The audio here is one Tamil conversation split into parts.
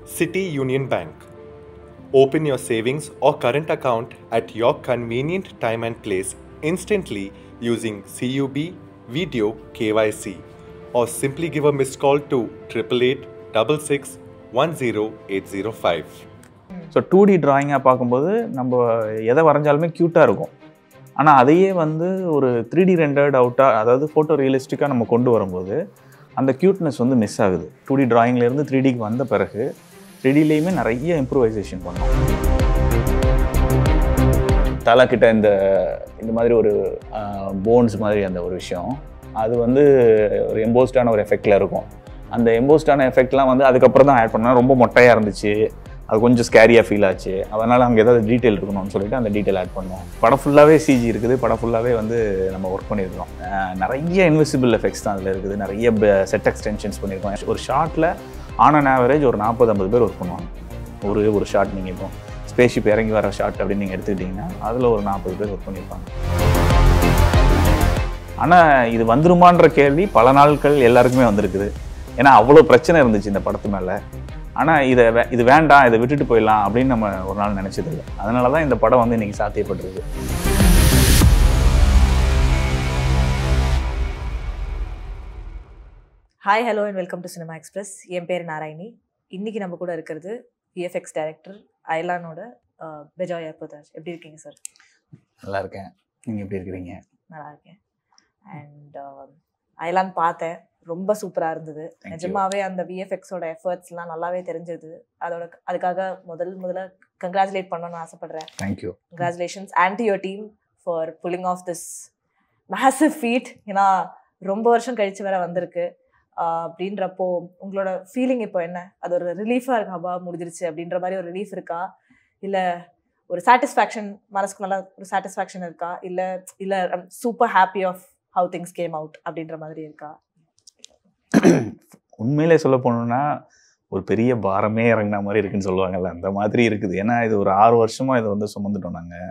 City Union Bank. Open your savings or current account at your convenient time and place instantly using CUB Video KYC or simply give a missed call to 888 10805. So 2D ட்ராயிங்காக பார்க்கும்போது நம்ம எதை வரைஞ்சாலுமே க்யூட்டாக இருக்கும். ஆனால் அதையே வந்து ஒரு 3D ரெண்டர்ட் அவுட்டாக, அதாவது ஃபோட்டோ ரியலிஸ்டிக்காக நம்ம கொண்டு வரும்போது அந்த க்யூட்னஸ் வந்து மிஸ் ஆகுது. 2D ட்ராயிங்லேருந்து 3Dக்கு வந்த பிறகு 3Dலேயுமே நிறைய இம்ப்ரூவைசேஷன் பண்ணோம். தலைக்கிட்ட இந்த மாதிரி ஒரு போன்ஸ் மாதிரி அந்த ஒரு விஷயம், அது வந்து ஒரு எம்போஸ்டான ஒரு எஃபெக்டில் இருக்கும். அந்த எம்போஸ்டான எஃபெக்ட்லாம் வந்து அதுக்கப்புறம் தான் ஆட் பண்ணால் ரொம்ப மொட்டையாக இருந்துச்சு, அது கொஞ்சம் ஸ்கேரியாக ஃபீல் ஆச்சு. அதனால் அங்கே ஏதாவது டீட்டெயில் இருக்கணும்னு சொல்லிட்டு அந்த டீட்டெயில் ஆட் பண்ணோம். படம் ஃபுல்லாகவே சிஜி இருக்குது, படம் ஃபுல்லாகவே வந்து நம்ம ஒர்க் பண்ணியிருக்கோம். நிறைய இன்விசிபிள் எஃபெக்ட்ஸ் தான் அதில் இருக்குது, நிறைய செட் எக்ஸ்டென்ஷன்ஸ் பண்ணியிருக்கோம். ஒரு ஷார்ட்டில் ஆன் அன் ஆவரேஜ் ஒரு 40-50 பேர் ஒர்க் பண்ணுவாங்க. ஒரு ஷார்ட் நீங்கள் இப்போ ஸ்பேஸ்ஷிப் இறங்கி வர ஷார்ட் அப்படின்னு நீங்கள் எடுத்துக்கிட்டிங்கன்னா அதில் ஒரு 40 பேர் ஒர்க் பண்ணியிருப்பாங்க. ஆனால் இது வந்துருமான்ற கேள்வி பல நாட்கள் எல்லாருக்குமே வந்திருக்குது. ஏன்னா அவ்வளோ பிரச்சனை இருந்துச்சு இந்த படத்து மேலே. ஆனால் இது வேண்டாம், இதை விட்டுட்டு போயிடலாம் அப்படின்னு நம்ம ஒரு நாள் நினச்சதில்லை. அதனால தான் இந்த படம் வந்து இன்றைக்கி சாத்தியப்பட்டிருக்கு. Hi, hello and welcome to cinema express. என் பேர் நாராயணி. இன்றைக்கி நம்ம கூட இருக்கிறது விஎஃப்எக்ஸ் டைரக்டர் அயலானோட பெஜாய் ஆர்புதாராஜ். எப்படி இருக்கீங்க சார்? நல்லா இருக்கேன், நீங்கள் எப்படி இருக்கிறீங்க? நல்லா இருக்கேன். அண்ட் அயலான் பார்த்தேன், ரொம்ப சூப்பராக இருந்தது. நிஜமாவே அந்த விஎஃப்எக்ஸோட எஃபர்ட்ஸ்லாம் நல்லாவே தெரிஞ்சது. அதுக்காக முதல்ல கங்க்ராச்சுலேட் பண்ணணும்னு ஆசைப்படுறேன். Thank you. Congratulations and to your team for pulling off this massive feat. ஏன்னா ரொம்ப வருஷம் கழிச்சு வேற வந்திருக்கு. அப்படின்றப்போ உங்களோட ஃபீலிங் இப்போ என்ன? அது ஒரு ரிலீஃபாக இருக்காப்பா, முடிஞ்சிருச்சு அப்படின்ற மாதிரி ஒரு ரிலீஃப் இருக்கா, இல்லை ஒரு சாட்டிஸ்ஃபேக்ஷன், மனசுக்கு நல்லா ஒரு சாட்டிஸ்ஃபேக்ஷன் இருக்கா, இல்லை super happy of how things came out அப்படின்ற மாதிரி இருக்கா? உண்மையிலே சொல்ல போனோம்னா ஒரு பெரிய பாரமே இறங்கின மாதிரி இருக்குன்னு சொல்லுவாங்கல்ல, அந்த மாதிரி இருக்குது. ஏன்னா இது ஒரு 6 வருஷமாக இதை வந்து சுமந்துட்டோம் நாங்கள்.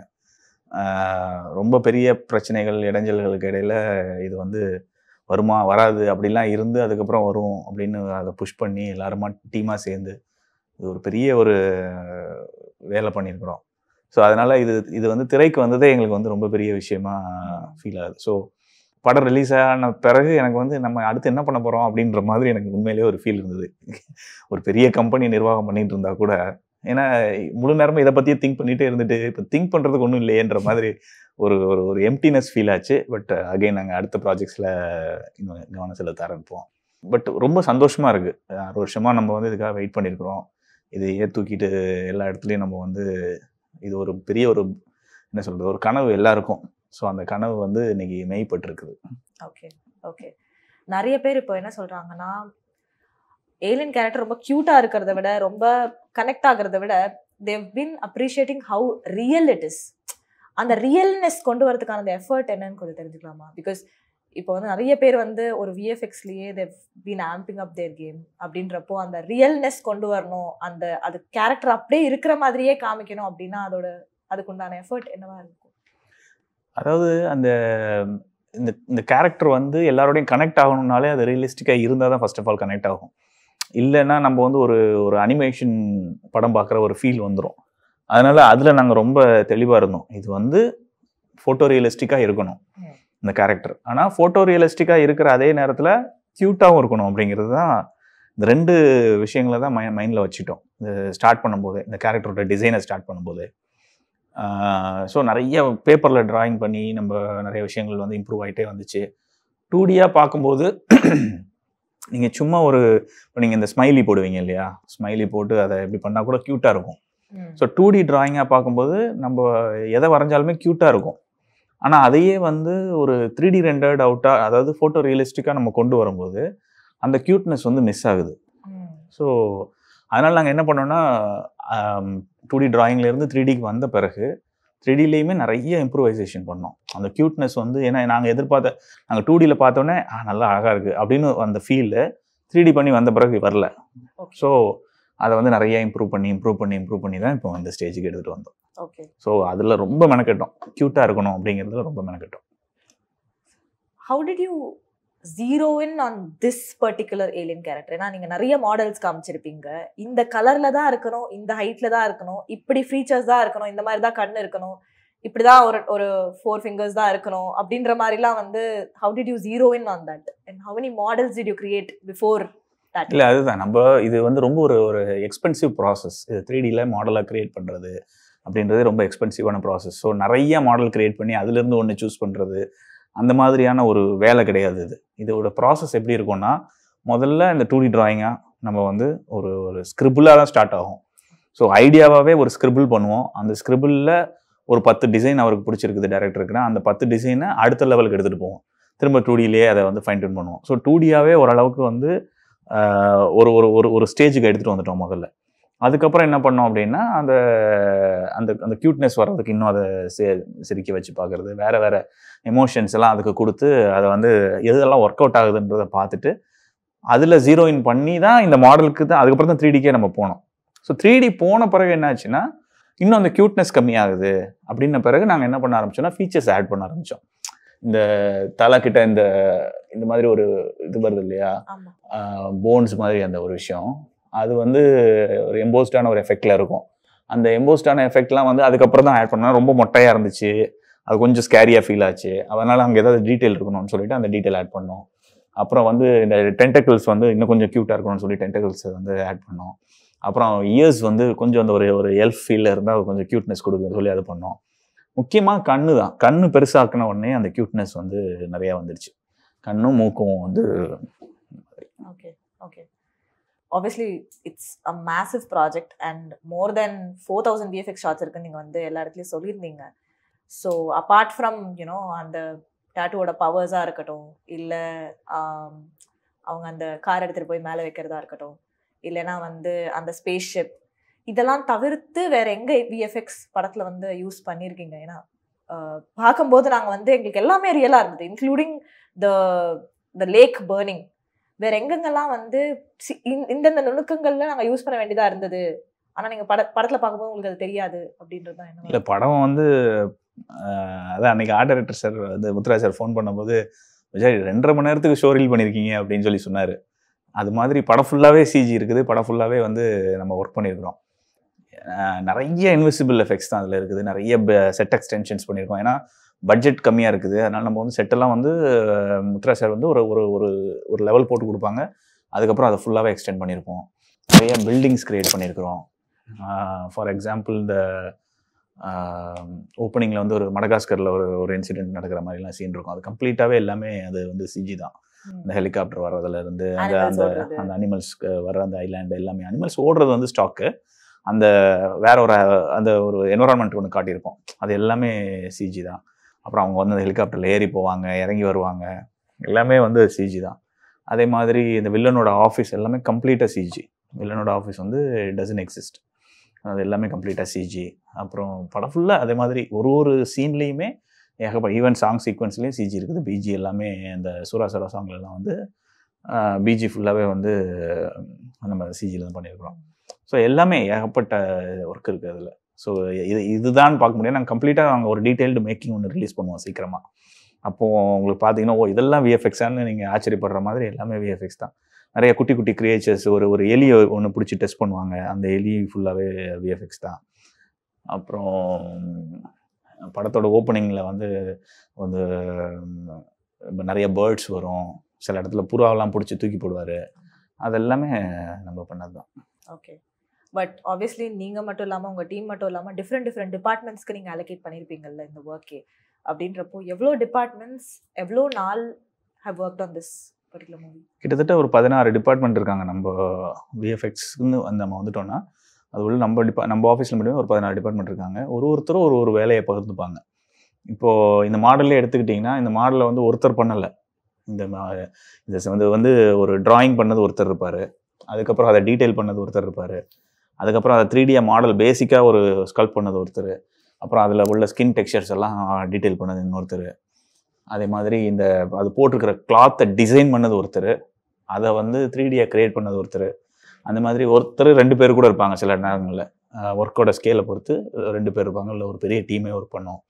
ரொம்ப பெரிய பிரச்சனைகள், இடைஞ்சல்களுக்கு இடையில் இது வந்து வருமா வராது அப்படிலாம் இருந்து அதுக்கப்புறம் வரும் அப்படின்னு அதை புஷ் பண்ணி எல்லாருமா டீமாக சேர்ந்து இது ஒரு பெரிய ஒரு வேலை பண்ணியிருக்கிறோம். ஸோ அதனால் இது வந்து திரைக்கு வந்ததே எங்களுக்கு வந்து ரொம்ப பெரிய விஷயமா ஃபீல் ஆகுது. ஸோ படம் ரிலீஸ் ஆன பிறகு எனக்கு வந்து நம்ம அடுத்து என்ன பண்ண போகிறோம் அப்படின்ற மாதிரி எனக்கு உண்மையிலேயே ஒரு ஃபீல் இருந்தது. ஒரு பெரிய கம்பெனி நிர்வாகம் பண்ணிட்டு இருந்தால் கூட, ஏன்னா முழு நேரமும் இதை பற்றியே திங்க் பண்ணிகிட்டே இருந்துட்டு இப்போ திங்க் பண்ணுறதுக்கு ஒன்றும் இல்லையேன்ற மாதிரி ஒரு ஒரு எம்டினஸ் ஃபீல் ஆச்சு. பட் அகைன் நாங்கள் அடுத்த ப்ராஜெக்ட்ஸில் இன்னும் கவனம் செலுத்த ஆரம்பிப்போம். பட் ரொம்ப சந்தோஷமாக இருக்குது. 6 வருஷமாக நம்ம வந்து இதுக்காக வெயிட் பண்ணியிருக்கிறோம். இதையே தூக்கிட்டு எல்லா இடத்துலையும் நம்ம வந்து இது ஒரு பெரிய ஒரு என்ன சொல்கிறது, ஒரு கனவு எல்லாருக்கும். ஸோ அந்த கனவு வந்து இன்னைக்கு மெய்ப்பட்டிருக்குது. Okay okay. நிறைய பேர் இப்போ என்ன சொல்கிறாங்கன்னா, ஏலியன் கேரக்டர் ரொம்ப க்யூட்டாக இருக்கிறத விட, ரொம்ப கனெக்ட் ஆகிறத விட, they've been appreciating how real it is. அந்த ரியல்னஸ் கொண்டு வரதுக்கான அந்த எஃபர்ட் என்னன்னு கொஞ்சம் தெரிஞ்சுக்கலாமா? பிகாஸ் இப்போ வந்து நிறைய பேர் வந்து ஒரு விஎஃப்எக்ஸ்லேயே they've been amping up their game அப்படின்றப்போ அந்த ரியல்னஸ் கொண்டு வரணும், அது கேரக்டர் அப்படியே இருக்கிற மாதிரியே காமிக்கணும் அப்படின்னா அதுக்குண்டான எஃபர்ட் என்னவா இருக்கும்? அதாவது இந்த கேரக்டர் வந்து எல்லாரோடையும் கனெக்ட் ஆகணும்னாலே அது ரியலிஸ்டிக்காக இருந்தால் தான் ஃபர்ஸ்ட் ஆஃப் ஆல் கனெக்ட் ஆகும். இல்லைன்னா நம்ம வந்து ஒரு அனிமேஷன் படம் பார்க்குற ஒரு ஃபீல் வந்துடும். அதனால் அதில் நாங்கள் ரொம்ப தெளிவாக இருந்தோம். இது வந்து ஃபோட்டோ ரியலிஸ்டிக்காக இருக்கணும் இந்த கேரக்டர். ஆனால் ஃபோட்டோ ரியலிஸ்டிக்காக இருக்கிற அதே நேரத்தில் க்யூட்டாகவும் இருக்கணும் அப்படிங்கிறது தான் இந்த 2 விஷயங்களை தான் மைண்டில் வச்சுட்டோம் இது ஸ்டார்ட் பண்ணும்போது, இந்த கேரக்டரோட டிசைனை ஸ்டார்ட் பண்ணும்போது. ஸோ நிறைய பேப்பரில் ட்ராயிங் பண்ணி நம்ம நிறைய விஷயங்கள் வந்து இம்ப்ரூவ் ஆகிட்டே வந்துச்சு. 2Dயாக பார்க்கும்போது நீங்கள் சும்மா இப்போ நீங்கள் இந்த ஸ்மைலி போடுவீங்க இல்லையா, ஸ்மைலி போட்டு அதை எப்படி பண்ணால் கூட க்யூட்டாக இருக்கும். ஸோ 2D ட்ராயிங்காக பார்க்கும்போது நம்ம எதை வரைஞ்சாலுமே க்யூட்டாக இருக்கும். ஆனால் அதையே வந்து ஒரு 3D ரெண்டர்ட் அவுட்டாக, அதாவது ஃபோட்டோ ரியலிஸ்டிக்காக நம்ம கொண்டு வரும்போது அந்த க்யூட்னஸ் வந்து மிஸ் ஆகுது. ஸோ அதனால் நாங்கள் என்ன பண்ணோம்னா 2D ட்ராயிங்லேருந்து 3Dக்கு வந்த பிறகு 3Dலேயுமே நிறைய இம்ப்ரூவைசேஷன் பண்ணோம். அந்த க்யூட்னஸ் வந்து, ஏன்னா நாங்கள் 2Dயில் பார்த்தோன்னே நல்லா அழகாக இருக்குது அப்படின்னு அந்த ஃபீலில் 3D பண்ணி வந்த பிறகு வரல. ஸோ அதை வந்து நிறைய இம்ப்ரூவ் பண்ணி தான் இப்போ அந்த ஸ்டேஜுக்கு எடுத்துகிட்டு வந்தோம். ஓகே. ஸோ அதில் ரொம்ப மெனக்கட்டோம், க்யூட்டாக இருக்கணும் அப்படிங்கிறதுல ரொம்ப மெனக்கட்டோம். How did you zero in on this particular alien character? ஏன்னா நீங்க நிறைய மாடல்ஸ் காமிச்சிருப்பீங்க, இந்த கலர்ல தான் இருக்கணும், இந்த ஹைட்ல தான் இருக்கணும், இப்படி ஃபீச்சர்ஸ் தான் இருக்கணும், இந்த மாதிரி தான் கண்ணு இருக்கணும், இப்படிதான் ஒரு 4 fingers தான் இருக்கணும் அப்படின்ற மாதிரிலாம் வந்து how did you zero in on that and how many models did you create before that? இல்லை அதுதான் நம்ம இது வந்து ரொம்ப ஒரு எக்ஸ்பென்சிவ் ப்ராசஸ். இது 3Dல மாடலாக கிரியேட் பண்ணுறது அப்படின்றது ரொம்ப எக்ஸ்பென்சிவான ப்ராசஸ். ஸோ நிறைய மாடல் கிரியேட் பண்ணி அதுலேருந்து ஒன்று சூஸ் பண்ணுறது அந்த மாதிரியான ஒரு வேலை கிடையாது. இதோட ப்ராசஸ் எப்படி இருக்கும்னா, முதல்ல இந்த 2D டிராயிங்காக நம்ம வந்து ஒரு ஸ்கிரிபிளாக தான் ஸ்டார்ட் ஆகும். ஸோ ஐடியாவாகவே ஒரு ஸ்கிரிபிள் பண்ணுவோம். அந்த ஸ்கிரிபிளில் ஒரு 10 டிசைன் அவருக்கு பிடிச்சிருக்குது டேரக்டருக்குன்னா, அந்த 10 டிசைனை அடுத்த லெவலுக்கு எடுத்துகிட்டு போவோம். திரும்ப 2Dலேயே அதை வந்து ஃபைன் டியூன் பண்ணுவோம். ஸோ 2Dயாகவே ஓரளவுக்கு வந்து ஒரு ஸ்டேஜுக்கு எடுத்துகிட்டு வந்துட்டோம் முதல்ல. அதுக்கப்புறம் என்ன பண்ணோம் அப்படின்னா, அந்த அந்த க்யூட்னஸ் வர்றதுக்கு இன்னும் அதை சிரிக்க வச்சு பார்க்குறது, வேறு எமோஷன்ஸ் எல்லாம் அதுக்கு கொடுத்து அதை வந்து எதெல்லாம் ஒர்க் அவுட் ஆகுதுன்றதை பார்த்துட்டு அதில் ஜீரோயின் பண்ணி தான் இந்த மாடலுக்கு தான் அதுக்கப்புறம் தான் 3Dக்கே நம்ம போனோம். ஸோ 3D போன பிறகு என்ன ஆச்சுன்னா, இன்னும் அந்த க்யூட்னஸ் கம்மியாகுது அப்படின்ன பிறகு நாங்கள் என்ன பண்ண ஆரம்பிச்சோம்னா, ஃபீச்சர்ஸ் ஆட் பண்ண ஆரம்பித்தோம். இந்த தலைக்கிட்ட இந்த மாதிரி ஒரு இது வருது இல்லையா, போன்ஸ் மாதிரி அந்த ஒரு விஷயம், அது வந்து ஒரு எம்போஸ்டான ஒரு எஃபெக்டில் இருக்கும். அந்த எம்போஸ்டான எஃபெக்ட்லாம் வந்து அதுக்கப்புறம் தான் ஆட் பண்ணோம். ரொம்ப மொட்டையாக இருந்துச்சு, அது கொஞ்சம் ஸ்கேரியாக ஃபீல் ஆச்சு. அதனால் அங்கே ஏதாவது டீட்டெயில் இருக்கணும்னு சொல்லிட்டு அந்த டீட்டெயில் ஆட் பண்ணோம். அப்புறம் வந்து இந்த டென்டக்கிள்ஸ் வந்து இன்னும் கொஞ்சம் க்யூட்டாக இருக்கணும்னு சொல்லி டென்டக்கிள்ஸ் வந்து ஆட் பண்ணோம். அப்புறம் இயர்ஸ் வந்து கொஞ்சம் அந்த ஒரு எல்ஃப் ஃபீலில் இருந்தால் கொஞ்சம் க்யூட்னஸ் கொடுக்குன்னு சொல்லி அது பண்ணோம். முக்கியமாக கண்ணு தான். கண்ணு பெருசாக்கின உடனே அந்த க்யூட்னஸ் வந்து நிறையா வந்துடுச்சு. கண்ணும் மூக்கும் வந்து. Okay okay obviously it's a massive project and more than 4000 VFX shots இருக்குன்னு நீங்கள் வந்து எல்லா இடத்துலையும் சொல்லியிருந்தீங்க. ஸோ apart from அந்த டாட்டூவோட பவர்ஸாக இருக்கட்டும், இல்லை அவங்க அந்த கார் எடுத்துகிட்டு போய் மேலே வைக்கிறதா இருக்கட்டும், இல்லைன்னா வந்து அந்த ஸ்பேஸ் ஷிப், இதெல்லாம் தவிர்த்து வேற எங்கே விஎஃப்எக்ஸ் படத்தில் வந்து யூஸ் பண்ணியிருக்கீங்க? ஏன்னா பார்க்கும்போது நாங்கள் வந்து எங்களுக்கு எல்லாமே ரியலாக இருந்தது, இன்க்ளூடிங் த லேக் பர்னிங். வேற எங்கெங்கெல்லாம் வந்து இந்தந்த நுணுக்கங்கள்ல நாங்கள் யூஸ் பண்ண வேண்டியதாக இருந்தது, ஆனால் நீங்கள் படத்தில் பார்க்கும்போது உங்களுக்கு அது தெரியாது அப்படின்றது தான் என்ன? இல்லை, படம் வந்து அதான் அன்றைக்கி ஆர்ட் டைரக்டர் சார் வந்து முத்துராஜ் சார் ஃபோன் பண்ணும்போது, விஜய் 2.5 மணி நேரத்துக்கு ஷோ ரீல் பண்ணியிருக்கீங்க அப்படின்னு சொல்லி சொன்னார். அது மாதிரி படம் ஃபுல்லாகவே சிஜி இருக்குது, படம் ஃபுல்லாகவே வந்து நம்ம ஒர்க் பண்ணியிருக்கிறோம். நிறைய இன்விசிபிள் எஃபெக்ட்ஸ் தான் அதில் இருக்குது, நிறைய செட் எக்ஸ்டென்ஷன்ஸ் பண்ணியிருக்கோம். ஏன்னா பட்ஜெட் கம்மியாக இருக்குது, அதனால் நம்ம வந்து செட்டெல்லாம் வந்து முத்துராஜ் சார் வந்து ஒரு லெவல் போட்டு கொடுப்பாங்க. அதுக்கப்புறம் அதை ஃபுல்லாகவே எக்ஸ்டெண்ட் பண்ணியிருப்போம். நிறைய பில்டிங்ஸ் க்ரியேட் பண்ணியிருக்கிறோம். ஃபார் எக்ஸாம்பிள் இந்த ஓப்பனிங்கில் வந்து ஒரு மடகாஸ்கரில் ஒரு இன்சிடென்ட் நடக்கிற மாதிரிலாம் சீன் இருக்கும். அது கம்ப்ளீட்டாகவே எல்லாமே அது வந்து சிஜி தான். இந்த ஹெலிகாப்டர் வர்றதுலேருந்து அந்த அனிமல்ஸ்க்கு வர்ற அந்த ஐலாண்டு எல்லாமே, அனிமல்ஸ் ஓடுறது வந்து ஸ்டாக்கு, அந்த வேற ஒரு என்வரான்மெண்ட் ஒன்று காட்டியிருப்போம், அது எல்லாமே சிஜி தான். அப்புறம் அவங்க வந்து அந்த ஹெலிகாப்டரில் ஏறி போவாங்க, இறங்கி வருவாங்க, எல்லாமே வந்து சிஜி தான். அதே மாதிரி இந்த வில்லனோட ஆஃபீஸ் எல்லாமே கம்ப்ளீட்டாக சிஜி. வில்லனோட ஆஃபீஸ் வந்து டசன்ட் எக்ஸிஸ்ட், அது எல்லாமே கம்ப்ளீட்டாக சிஜி. அப்புறம் படம் ஃபுல்லாக அதே மாதிரி ஒரு சீன்லேயுமே ஏகப்பட்ட ஈவன் சாங் சீக்வன்ஸ்லேயும் சிஜி இருக்குது. பிஜி எல்லாமே அந்த சூராசரா சாங்லாம் வந்து பிஜி ஃபுல்லாகவே வந்து நம்ம சிஜியில் தான் பண்ணியிருக்கிறோம். ஸோ எல்லாமே ஏகப்பட்ட ஒர்க் இருக்குது அதில். ஸோ இதுதான் பார்க்க முடியாது. நாங்கள் கம்ப்ளீட்டாக நாங்கள் ஒரு டீட்டெயில்டு மேக்கிங் ஒன்று ரிலீஸ் பண்ணுவோம் சீக்கிரமாக. அப்போது உங்களுக்கு பார்த்தீங்கன்னா, இதெல்லாம் விஎஃப்எக்ஸான்னு நீங்கள் ஆச்சரியப்படுற மாதிரி எல்லாமே விஎஃப்எக்ஸ் தான். நிறைய குட்டி குட்டி கிரியேச்சர்ஸ், ஒரு எலியை ஒன்று பிடிச்சி டெஸ்ட் பண்ணுவாங்க, அந்த எலி ஃபுல்லாகவே விஎஃப்எக்ஸ் தான். அப்புறம் படத்தோட ஓப்பனிங்கில் வந்து நிறைய பேர்ட்ஸ் வரும், சில இடத்துல புறாவெல்லாம் பிடிச்சி தூக்கி போடுவார், அதெல்லாமே நம்ம பண்ணது தான். ஓகே, பட் ஆப்வியஸ்லி நீங்கள் மட்டும் இல்லாமல் உங்கள் டீம் மட்டும் இல்லாமல் டிஃப்ரெண்ட் டிபார்ட்மெண்ட்ஸ்க்கு நீங்கள் அலோகேட் பண்ணியிருப்பீங்கல்ல இந்த ஒர்க்கே. அப்படின்றப்போ எவ்வளோ டிபார்ட்மெண்ட்ஸ் எவ்வளோ நாள் how worked on this particular movie? கிட்டத்தட்ட ஒரு 16 டிபார்ட்மெண்ட் இருக்காங்க. நம்ம விஎஃப்எக்ஸ்ன்னு நம்ம வந்துட்டோம்னா அது உள்ள நம்ம ஆஃபீஸில் மட்டுமே ஒரு 16 டிபார்ட்மெண்ட் இருக்காங்க. ஒருத்தரும் ஒரு வேலையை பகிர்ந்துப்பாங்க. இப்போது இந்த மாடலே எடுத்துக்கிட்டிங்கன்னா, இந்த மாடலை வந்து ஒருத்தர் பண்ணலை. இந்த வந்து ஒரு டிராயிங் பண்ணது ஒருத்தர் இருப்பார், அதுக்கப்புறம் அதை டீட்டெயில் பண்ணது ஒருத்தர் இருப்பார், அதுக்கப்புறம் அதை 3D மாடல் பேசிக்காக ஒரு ஸ்கல்ப் பண்ணது ஒருத்தர், அப்புறம் அதில் உள்ள ஸ்கின் டெக்ஸ்சர்ஸ் எல்லாம் டீட்டெயில் பண்ணது இன்னொருத்தர், அதே மாதிரி அது போட்டிருக்கிற கிளாத்தை டிசைன் பண்ணது ஒருத்தர், அதை வந்து 3Dயாக க்ரியேட் பண்ணது ஒருத்தர். அந்த மாதிரி ஒருத்தர் 2 பேர் கூட இருப்பாங்க சில நேரங்களில். ஒர்க்கோட ஸ்கேலை பொறுத்து 2 பேர் இருப்பாங்க, இல்லை ஒரு பெரிய டீமே ஒர்க் பண்ணோம்.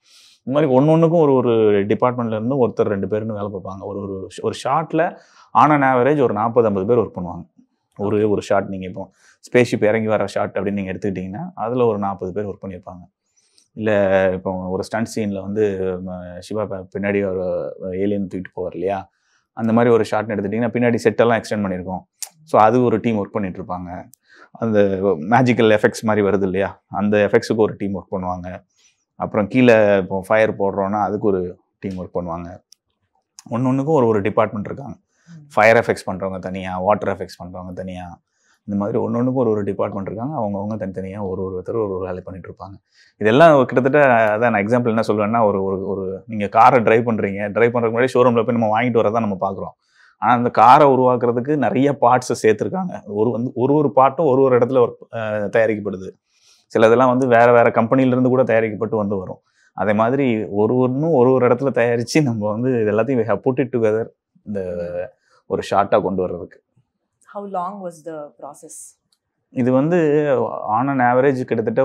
இந்த மாதிரி ஒன்னொன்றுக்கும் ஒரு ஒரு டிபார்ட்மெண்ட்ல இருந்து ஒருத்தர் 2 பேர்னு வேலை பார்ப்பாங்க. ஒரு ஷார்ட்ல ஆன் அன் ஆவரேஜ் ஒரு 40-50 பேர் ஒர்க் பண்ணுவாங்க. ஒரு ஷாட் நீங்கள் இப்போ ஸ்பேஸ்ஷிப் இறங்கி வர ஷாட் அப்படின்னு நீங்கள் எடுத்துக்கிட்டிங்கன்னா அதில் ஒரு 40 பேர் ஒர்க் பண்ணியிருப்பாங்க. இல்லை இப்போ ஒரு ஸ்டண்ட் சீனில் வந்து சிவா பின்னாடி ஒரு ஏலியன் தூக்கிட்டு போவார் இல்லையா, அந்த மாதிரி ஒரு ஷாட்னு எடுத்துட்டிங்கன்னா பின்னாடி செட்டெல்லாம் எக்ஸ்டெண்ட் பண்ணியிருக்கோம். ஸோ அது ஒரு டீம் ஒர்க் பண்ணிட்டு இருப்பாங்க. அந்த மேஜிக்கல் எஃபெக்ட்ஸ் மாதிரி வருது இல்லையா, அந்த எஃபெக்ட்ஸுக்கு ஒரு டீம் ஒர்க் பண்ணுவாங்க. அப்புறம் கீழே இப்போ ஃபயர் போடுறோன்னா அதுக்கு ஒரு டீம் ஒர்க் பண்ணுவாங்க. ஒன்றுக்கும் ஒரு டிபார்ட்மெண்ட் இருக்காங்க. ஃபயர் எஃபெக்ட்ஸ் பண்ணுறவங்க தனியாக, வாட்டர் எஃபெக்ட்ஸ் பண்ணுறவங்க தனியாக, இந்த மாதிரி ஒன்றுக்கும் ஒரு டிபார்ட்மெண்ட் இருக்காங்க. அவங்கவுங்க தனித்தனியாக ஒருத்தர் ஒரு வேலை பண்ணிட்டு இருப்பாங்க. இதெல்லாம் கிட்டத்தட்ட அதான் நான் எக்ஸாம்பிள் என்ன சொல்லுவேன்னா, ஒரு நீங்கள் காரை ட்ரைவ் பண்ணுறதுக்கு முன்னாடி ஷோரூமில் போய் நம்ம வாங்கிட்டு வரதான் நம்ம பார்க்குறோம். ஆனால் அந்த காரை உருவாக்குறதுக்கு நிறைய பார்ட்ஸை சேர்த்துருக்காங்க. ஒரு பார்ட்டும் ஒரு இடத்துல தயாரிக்கப்படுது. சில இதெல்லாம் வந்து வேறு கம்பெனிலேருந்து கூட தயாரிக்கப்பட்டு வரும். அதே மாதிரி ஒரு இடத்துல தயாரித்து நம்ம வந்து இது எல்லாத்தையும் we have put it together இந்த ஒரு ஷார்ட்டாக கொண்டு வர்றதுக்கு. How long was the process? இது வந்து ஆன் அன் ஆவரேஜ் கிட்டத்தட்ட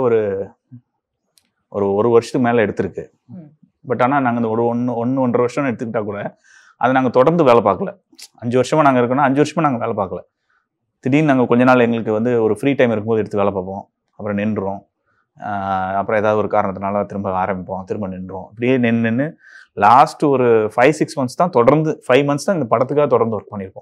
ஒரு வருஷத்துக்கு மேலே எடுத்திருக்கு. பட் ஆனால் நாங்கள் இந்த 1.5 வருஷம் எடுத்துக்கிட்டா கூட அதை நாங்கள் தொடர்ந்து வேலை பார்க்கல. 5 வருஷமாக நாங்கள் இருக்கோம்னா 5 வருஷமாக நாங்கள் வேலை பார்க்கல. திடீர்னு நாங்கள் கொஞ்ச நாள் எங்களுக்கு வந்து ஒரு ஃப்ரீ டைம் இருக்கும்போது எடுத்து வேலை பார்ப்போம், அப்புறம் நின்றுறோம். அப்புறம் ஏதாவது ஒரு காரணத்தினால திரும்ப ஆரம்பிப்போம், திரும்ப நின்றுறோம். அப்படியே நின்று லாஸ்ட் ஒரு 5-6 மந்த்ஸ் தான் தொடர்ந்து 5 மந்த்ஸ் தான் இந்த படத்துக்காக தொடர்ந்து ஒர்க் பண்ணியிருப்போம்.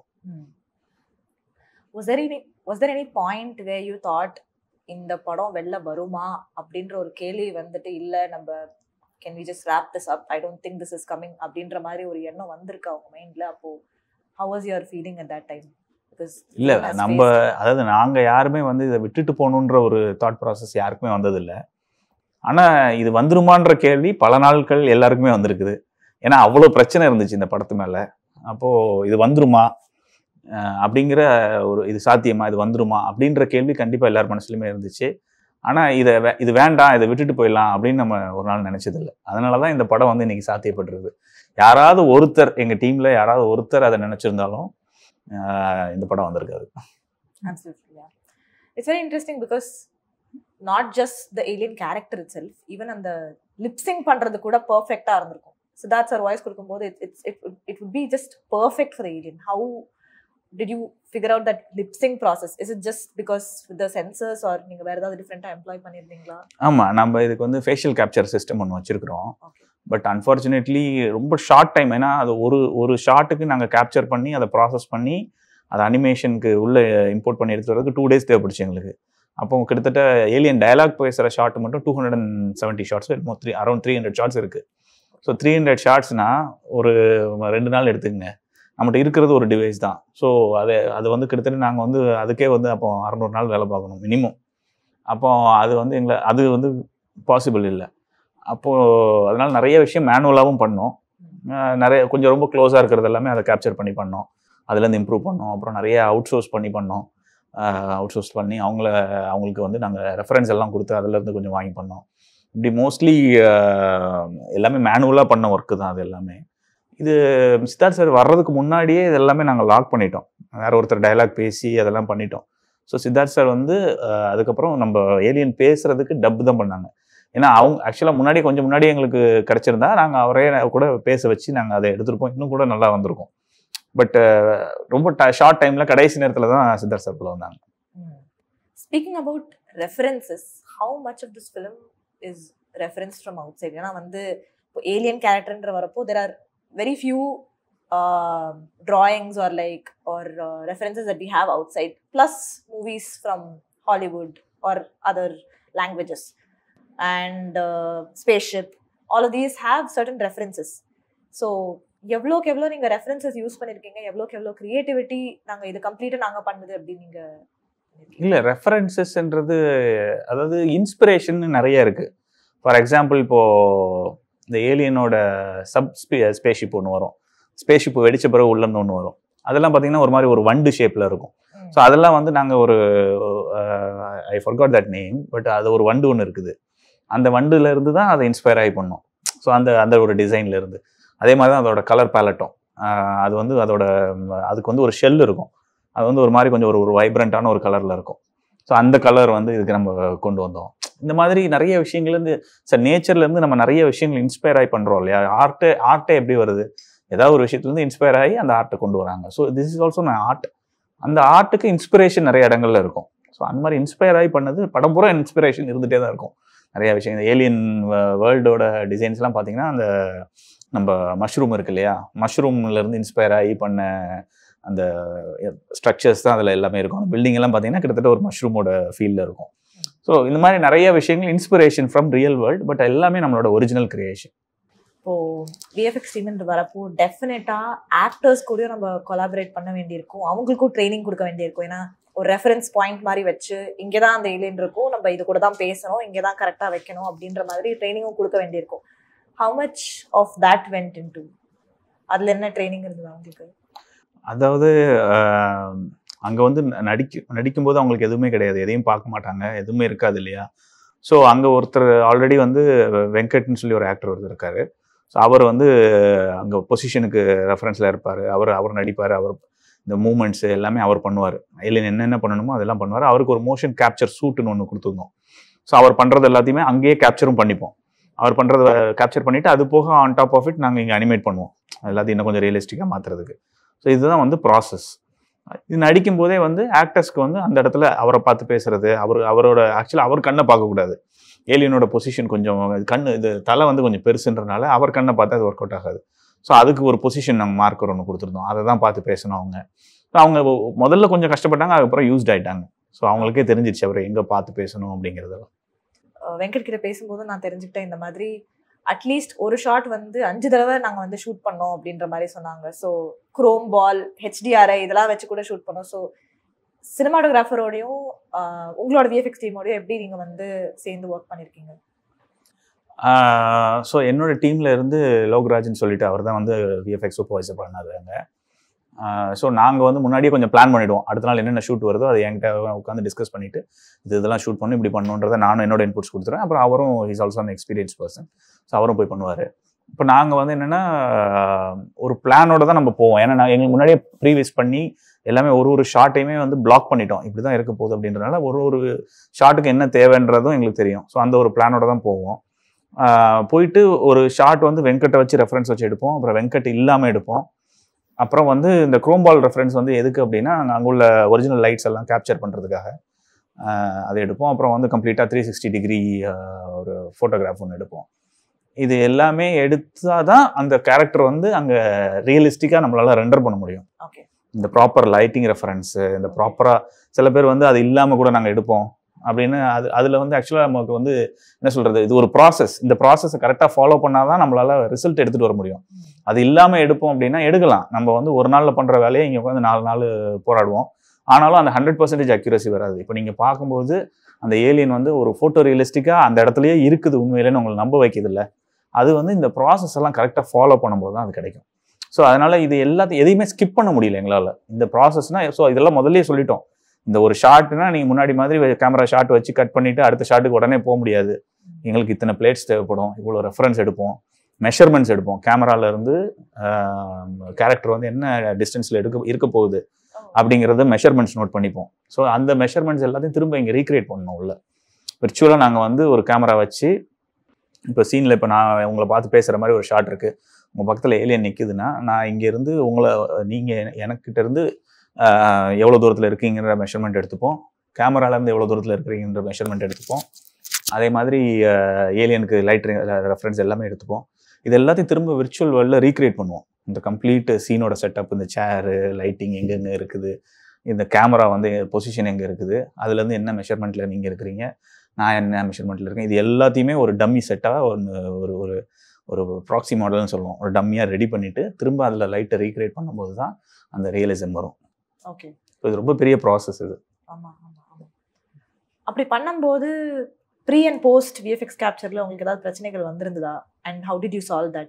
Was there any point where you thought இந்த படம் வெளில வருமா அப்படின்ற ஒரு கேள்வி வந்துட்டு, இல்லை நம்ம can we just wrap this up, I don't think this is coming அப்படின்ற மாதிரி ஒரு எண்ணம் வந்திருக்கு அவங்க மைண்ட்ல? அப்போ how was your feeling at that time? இல்லை நம்ம அதாவது நாங்கள் யாருமே வந்து இதை விட்டுட்டு போகணுன்ற ஒரு தாட் ப்ராசஸ் யாருக்குமே வந்ததில்லை. ஆனால் இது வந்துருமான்ற கேள்வி பல நாட்கள் எல்லாருக்குமே வந்திருக்குது. ஏன்னா அவ்வளோ பிரச்சனை இருந்துச்சு இந்த படத்து மேலே. அப்போது இது வந்துருமா அப்படிங்கிற இது சாத்தியமா, இது வந்துருமா அப்படின்ற கேள்வி கண்டிப்பாக எல்லார் மனசுலையுமே இருந்துச்சு. ஆனால் இது வேண்டாம், இதை விட்டுட்டு போயிடலாம் அப்படின்னு நம்ம ஒரு நாள் நினச்சதில்லை. அதனால தான் இந்த படம் வந்து இன்னைக்கு சாத்தியப்பட்டிருக்கு. யாராவது ஒருத்தர் எங்கள் டீமில் யாராவது ஒருத்தர் அதை நினச்சிருந்தாலும் இந்த படம் வந்திருக்காது. Absolutely, yeah. It's very interesting because not just the alien character itself, even அந்த lip sync பண்றது கூட perfect-ஆ இருந்திருக்கும். So that's our voice கொடுக்கும்போது it would be just perfect for the alien. How did you figure out that lip sync process? Is it just because with the sensors or நீங்க வேற ஏதாவது டிஃபரெண்டா எம்ப்ளாய் பண்ணிருந்தீங்களா? ஆமா, நம்ம இதுக்கு வந்து ஃபேஷியல் கேப்சர் சிஸ்டம் ஒன்று வச்சிருக்கிறோம். பட் அன்ஃபார்ச்சுனேட்லி ரொம்ப ஷார்ட் டைம். ஏன்னா அது ஒரு ஷார்ட்டுக்கு நாங்கள் கேப்சர் பண்ணி அதை ப்ராசஸ் பண்ணி அதை அனிமேஷனுக்கு உள்ளே இம்போர்ட் பண்ணி எடுத்து வரதுக்கு 2 days தேவைப்படுச்சு எங்களுக்கு. அப்போ கிட்டத்தட்ட ஏலியன் டயலாக் பேசுகிற ஷார்ட் மட்டும் 270 ஷார்ட்ஸ், அரௌண்ட் 300 ஷார்ட்ஸ் இருக்குது. ஸோ 300 ஷார்ட்ஸ்னா ஒரு 2 நாள் எடுத்துக்கங்க. நம்மகிட்ட இருக்கிறது ஒரு டிவைஸ் தான். ஸோ அது வந்து கிட்டத்தட்ட நாங்கள் வந்து அதுக்கே வந்து அப்போ 600 நாள் வேலை பார்க்கணும் மினிமம். அப்போ அது வந்து அது வந்து பாசிபிள் இல்லை. அப்போது அதனால் நிறைய விஷயம் மேனுவலாகவும் பண்ணோம். கொஞ்சம் ரொம்ப க்ளோஸாக இருக்கிறது எல்லாமே அதை கேப்சர் பண்ணி பண்ணோம். அதுலேருந்து இம்ப்ரூவ் பண்ணோம். அப்புறம் நிறைய அவுட் சோர்ஸ் பண்ணோம். அவுட் சோர்ஸ் பண்ணி அவங்களுக்கு வந்து நாங்கள் ரெஃபரன்ஸ் எல்லாம் கொடுத்து அதிலேருந்து கொஞ்சம் வாங்கி பண்ணோம். இப்படி மோஸ்ட்லி எல்லாமே மேனுவலாக பண்ண ஒர்க்கு தான் அது எல்லாமே. இது சித்தார்த் சார் வர்றதுக்கு முன்னாடியே இது எல்லாமே நாங்கள் லாக் பண்ணிட்டோம். வேற ஒருத்தர் டைலாக் பேசி அதெல்லாம் பண்ணிட்டோம். ஸோ சித்தார்த் சார் வந்து அதுக்கப்புறம் நம்ம ஏலியன் பேசுறதுக்கு டப் தான் பண்ணாங்க. ஏன்னா அவங்க ஆக்சுவலாக கொஞ்சம் முன்னாடி எங்களுக்கு கிடச்சிருந்தா நாங்கள் அவரே கூட பேச வச்சு நாங்கள் அதை எடுத்துருப்போம். இன்னும் கூட நல்லா வந்திருக்கும். பட் ரொம்ப ஷார்ட் டைமில் கடைசி நேரத்தில் தான் சித்தார்த் சார் குள்ள வந்தாங்க. Speaking about references, how much of this film is reference from outside? ஏன்னா வந்து இப்போ ஏலியன் கேரக்டர்ன்ற வரப்போ there are very few drawings or references that we have outside, plus movies from Hollywood or other languages, and spaceship, all of these have certain references. So எவ்வளோக்கு எவ்வளோ நீங்கள் ரெஃபரன்சஸ் யூஸ் பண்ணியிருக்கீங்க, எவ்வளோக்கு எவ்வளோ க்ரியேட்டிவிட்டி நாங்கள் இது கம்ப்ளீட்டாக நாங்கள் பண்ணது அப்படின்னு நீங்கள்? இல்லை, ரெஃபரன்சஸ்ன்றது அதாவது இன்ஸ்பிரேஷன் நிறைய இருக்குது. ஃபார் எக்ஸாம்பிள் இப்போது இந்த ஏலியனோட ஸ்பேஸ்ஷிப் ஒன்று வரும். ஸ்பேஸ்ஷிப் வெடிச்ச பிறகு உள்ளன்னு ஒன்று வரும். அதெல்லாம் பார்த்தீங்கன்னா ஒரு மாதிரி ஒரு வண்டு ஷேப்பில் இருக்கும். ஸோ அதெல்லாம் வந்து நாங்கள் I forgot that name, but அது ஒரு வண்டு ஒன்று இருக்குது. அந்த வண்டுல இருந்து தான் அதை இன்ஸ்பயர் ஆகி பண்ணோம். ஸோ அந்த ஒரு டிசைன்ல இருந்து அதே மாதிரி தான் அதோட கலர் பேலட்டும். அது வந்து அதுக்கு வந்து ஒரு ஷெல் இருக்கும். அது வந்து ஒரு மாதிரி கொஞ்சம் ஒரு வைப்ரண்டான ஒரு கலர்ல இருக்கும். ஸோ அந்த கலர் வந்து இதுக்கு நம்ம கொண்டு வந்தோம். இந்த மாதிரி நிறைய விஷயங்கள்லேருந்து நேச்சர்லேருந்து நம்ம நிறைய விஷயங்கள் இன்ஸ்பயர் ஆகி பண்ணுறோம் இல்லையா. ஆர்ட்டே எப்படி வருது, ஏதாவது ஒரு விஷயத்துலேருந்து இன்ஸ்பயர் ஆகி அந்த ஆர்ட்டை கொண்டு வராங்க. So this is also art. அந்த ஆர்ட்டுக்கு இன்ஸ்பிரேஷன் நிறைய இடங்கள்ல இருக்கும். ஸோ அந்த மாதிரி இன்ஸ்பயர் ஆகி பண்ணது படம் பூரா இன்ஸ்பிரேஷன் இருந்துகிட்டே தான் இருக்கும். நிறைய விஷயம் இந்த ஏலியன் வேர்ல்டோட டிசைன்ஸ்லாம் பார்த்தீங்கன்னா அந்த நம்ம மஷ்ரூம் இருக்கு இல்லையா, மஷ்ரூம்லேருந்து இன்ஸ்பயர் ஆகி பண்ண அந்த ஸ்ட்ரக்சர்ஸ் தான் அதில் எல்லாமே இருக்கும். அந்த பில்டிங் எல்லாம் பார்த்தீங்கன்னா கிட்டத்தட்ட ஒரு மஷ்ரூமோட ஃபீல்டில் இருக்கும். ஸோ இந்த மாதிரி நிறைய விஷயங்கள் inspiration from real world, but எல்லாமே நம்மளோட ஒரிஜினல் கிரியேஷன். இப்போ விஎஃப்எக்ஸ் டீம்னு வரப்போ டெஃபினட்டா ஆக்டர்ஸ் கூட நம்ம கொலாபரேட் பண்ண வேண்டியிருக்கும், அவங்களுக்கும் ட்ரைனிங் கொடுக்க வேண்டியிருக்கும். ஏன்னா ஒரு ரெஃபரன்ஸ் பாயிண்ட் மாதிரி வச்சு இங்கே தான் அந்த ஏலியன் இருக்கும், நம்ம இது கூட தான் பேசணும், இங்கே தான் கரெக்டாக வைக்கணும் அப்படின்ற மாதிரி ட்ரைனிங்கும் கொடுக்க வேண்டியிருக்கும். How much of that went into, அதில் என்ன ட்ரைனிங் இருந்தது அவங்களுக்கு? அதாவது அங்கே வந்து நடிக்கும்போது அவங்களுக்கு எதுவுமே கிடையாது, எதையும் பார்க்க மாட்டாங்க, எதுவுமே இருக்காது இல்லையா. ஸோ அங்கே ஒருத்தர் ஆல்ரெடி வந்து வெங்கட்னு சொல்லி ஒரு ஆக்டர் ஒருத்தர் இருக்காரு. ஸோ அவர் வந்து அங்கே பொசிஷனுக்கு ரெஃபரன்ஸில் இருப்பார். அவர் நடிப்பார். அவர் இந்த மூமெண்ட்ஸு எல்லாமே அவர் பண்ணுவார். ஏலியன் என்னென்ன பண்ணணுமோ அதெல்லாம் பண்ணுவார். அவருக்கு ஒரு மோஷன் கேப்சர் சூட்டுன்னு ஒன்று கொடுத்துருந்தோம். ஸோ அவர் பண்ணுறது எல்லாத்தையுமே அங்கேயே கேப்சரும் பண்ணிப்போம். அவர் பண்ணுறத கேப்சர் பண்ணிவிட்டு அது போக ஆன் டாப் ஆஃப் இட் நாங்கள் இங்கே அனிமேட் பண்ணுவோம், எல்லாத்தையும் இன்னும் கொஞ்சம் ரியலிஸ்டிக்காக மாற்றுறதுக்கு. ஸோ இதுதான் வந்து ப்ராசஸ். இது நடிக்கும் போதே வந்து ஆக்டர்ஸ்க்கு வந்து அந்த இடத்துல அவரை பார்த்து பேசுறது, அவரோட ஆக்சுவலாக அவர் கண்ணை பார்க்கக்கூடாது. ஏலியனோட பொசிஷன் கொஞ்சம் இது தலை வந்து கொஞ்சம் பெருசுன்றனால அவர் கண்ணை பார்த்து அது ஒர்க் அவுட் ஆகாது. ஸோ அதுக்கு ஒரு பொசிஷன் நாங்கள் மார்க்கர் ஒன்று கொடுத்துருந்தோம், அதை தான் பார்த்து பேசணும் அவங்க. ஸோ அவங்க முதல்ல கொஞ்சம் கஷ்டப்பட்டாங்க, அதுக்கப்புறம் யூஸ்ட் ஆகிட்டாங்க. ஸோ அவங்களுக்கே தெரிஞ்சிச்சு அவர் எங்கே பார்த்து பேசணும் அப்படிங்கிறதெல்லாம். வெங்கட் கிட்ட பேசும்போது நான் தெரிஞ்சுக்கிட்டேன், இந்த மாதிரி அட்லீஸ்ட் ஒரு ஷாட் வந்து 5 தடவை நாங்கள் வந்து ஷூட் பண்ணோம் அப்படின்ற மாதிரி சொன்னாங்க. ஸோ குரோம் பால், ஹெச்டிஆர்ஐ இதெல்லாம் வச்சு கூட ஷூட் பண்ணோம். ஸோ சினிமாட்டோகிராஃபரோடையும் உங்களோட விஎஃப்எக்ஸ் டீமோடையும் எப்படி நீங்கள் வந்து சேர்ந்து ஒர்க் பண்ணியிருக்கீங்க? ஸோ என்னோட டீமில் இருந்து லோக்ராஜ்னு சொல்லிட்டு அவர் தான் வந்து விஎஃப்எக்ஸ் சூப்பர்வைசர் பண்ணாருங்க. ஸோ நாங்கள் வந்து முன்னாடியே கொஞ்சம் பிளான் பண்ணிவிடுவோம், அடுத்த நாள் என்னென்ன ஷூட் வருதோ அதை என்கிட்ட உட்காந்து டிஸ்கஸ் பண்ணிவிட்டு இதெல்லாம் ஷூட் பண்ணி இப்படி பண்ணணுன்றதை நானும் என்னோட இன்புட்ஸ் கொடுத்துருவேன். அப்புறம் அவரும் is also an experience person. So அவரும் போய் பண்ணுவார். இப்போ நாங்கள் வந்து என்னென்னா ஒரு பிளானோட தான் நம்ம போவோம். ஏன்னா எங்களுக்கு முன்னாடியே ப்ரீவியஸ் பண்ணி எல்லாமே ஒரு ஷார்ட்டையுமே வந்து பிளாக் பண்ணிட்டோம், இப்படி தான் இருக்க போகுது அப்படின்றதுனால ஒரு ஷார்ட்டுக்கு என்ன தேவைன்றதும் எங்களுக்கு தெரியும். ஸோ அந்த ஒரு பிளானோட தான் போவோம். போயிட்டு ஒரு ஷார்ட் வந்து வெங்கட்டை வச்சு ரெஃபரன்ஸ் வச்சு எடுப்போம், அப்புறம் வெங்கட் இல்லாமல் எடுப்போம். அப்புறம் வந்து இந்த குரோம்பால் ரெஃபரன்ஸ் வந்து எதுக்கு அப்படின்னா அங்கே உள்ள ஒரிஜினல் லைட்ஸ் எல்லாம் கேப்சர் பண்ணுறதுக்காக அதை எடுப்போம். அப்புறம் வந்து கம்ப்ளீட்டாக 360 டிகிரி ஒரு ஃபோட்டோகிராஃப் ஒன்று எடுப்போம். இது எல்லாமே எடுத்தால் தான் அந்த கேரக்டர் வந்து அங்கே ரியலிஸ்டிக்காக நம்மளால ரெண்டர் பண்ண முடியும். இந்த ப்ராப்பர் லைட்டிங் ரெஃபரன்ஸு, இந்த ப்ராப்பராக சில பேர் வந்து அது இல்லாமல் கூட நாங்கள் எடுப்போம் அப்படின்னு அதில் வந்து ஆக்சுவலாக நமக்கு வந்து என்ன சொல்கிறது, இது ஒரு ப்ராசஸ். இந்த ப்ராசஸை கரெக்டாக ஃபாலோ பண்ணால் தான் நம்மளால் ரிசல்ட் எடுத்துகிட்டு வர முடியும். அது இல்லாமல் எடுப்போம் அப்படின்னா எடுக்கலாம், நம்ம வந்து ஒரு நாளில் பண்ணுற வேலையை இங்கே உட்காந்து 4 நாள் போராடுவோம். ஆனாலும் அந்த 100% அக்யூரசி வராது. இப்போ நீங்கள் பார்க்கும்போது அந்த ஏலியன் வந்து ஒரு ஃபோட்டோ ரியலிஸ்டிக்காக அந்த இடத்துலையே இருக்குது உண்மையிலேன்னு உங்களை நம்ப வைக்கிறது இல்லை. அது வந்து இந்த ப்ராசஸ் எல்லாம் கரெக்டாக ஃபாலோ பண்ணும்போது தான் அது கிடைக்கும். ஸோ அதனால் இது எதையுமே ஸ்கிப் பண்ண முடியல எங்களால். இந்த ப்ராசஸ்னால் ஸோ இதெல்லாம் முதல்ல சொல்லிட்டோம். இந்த ஒரு ஷார்ட்னா நீங்கள் முன்னாடி மாதிரி கேமரா ஷாட் வச்சு கட் பண்ணிவிட்டு அடுத்த ஷாட்டுக்கு உடனே போக முடியாது. எங்களுக்கு இத்தனை பிளேட்ஸ் தேவைப்படும், இவ்வளோ ரெஃபரன்ஸ் எடுப்போம், மெஷர்மெண்ட்ஸ் எடுப்போம். கேமராலேருந்து கேரக்டர் வந்து என்ன டிஸ்டன்ஸில் இருக்க போகுது அப்படிங்கிறத மெஷர்மெண்ட்ஸ் நோட் பண்ணிப்போம். ஸோ அந்த மெஷர்மெண்ட்ஸ் எல்லாத்தையும் திரும்ப இங்கே ரீக்ரியேட் பண்ணணும் உள்ள. விர்ச்சுவலாக நாங்கள் வந்து ஒரு கேமரா வச்சு இப்போ சீனில் இப்போ நான் உங்களை பார்த்து பேசுகிற மாதிரி ஒரு ஷாட் இருக்குது, உங்கள் பக்கத்தில் ஏலியன் நிற்குதுன்னா நான் இங்கேருந்து நீங்கள் எனக்கிட்ட இருந்து எவ்வளோ தூரத்தில் இருக்கீங்கிற மெஷர்மெண்ட் எடுத்துப்போம், கேமராலேருந்து எவ்வளோ தூரத்தில் இருக்கிறீங்கிற மெஷர்மெண்ட் எடுத்துப்போம். அதே மாதிரி ஏலியனுக்கு லைட் ரெஃபரன்ஸ் எல்லாமே எடுத்துப்போம். இது எல்லாத்தையும் திரும்ப விர்ச்சுவல் வேர்ல்டில் ரீக்ரியேட் பண்ணுவோம். இந்த கம்ப்ளீட் சீனோட செட்டப், இந்த சேரு லைட்டிங் எங்கெங்கே இருக்குது, இந்த கேமரா வந்து பொசிஷன் எங்கே இருக்குது, அதுலேருந்து என்ன மெஷர்மெண்ட்டில் நீங்கள் இருக்கிறீங்க, நான் என்ன மெஷர்மெண்ட்டில் இருக்கேன், இது எல்லாத்தையுமே ஒரு டம்மி செட்டாக ஒரு ஒரு ஒரு ப்ராக்சி மாடல்னு சொல்லுவோம். ஒரு டம்மியாக ரெடி பண்ணிவிட்டு திரும்ப அதில் லைட்டை ரீக்ரியேட் பண்ணும்போது தான் அந்த ரியலிசம் வரும். ஓகே, இது ரொம்ப பெரிய ப்ராசஸ் இது. ஆமாம் ஆமாம் ஆமாம். அப்படி பண்ணும்போது ப்ரீ அண்ட் போஸ்ட் விஎஃப்எக்ஸ் கேப்சரில் உங்களுக்கு ஏதாவது பிரச்சனைகள் வந்திருந்ததா? And how did you solve that?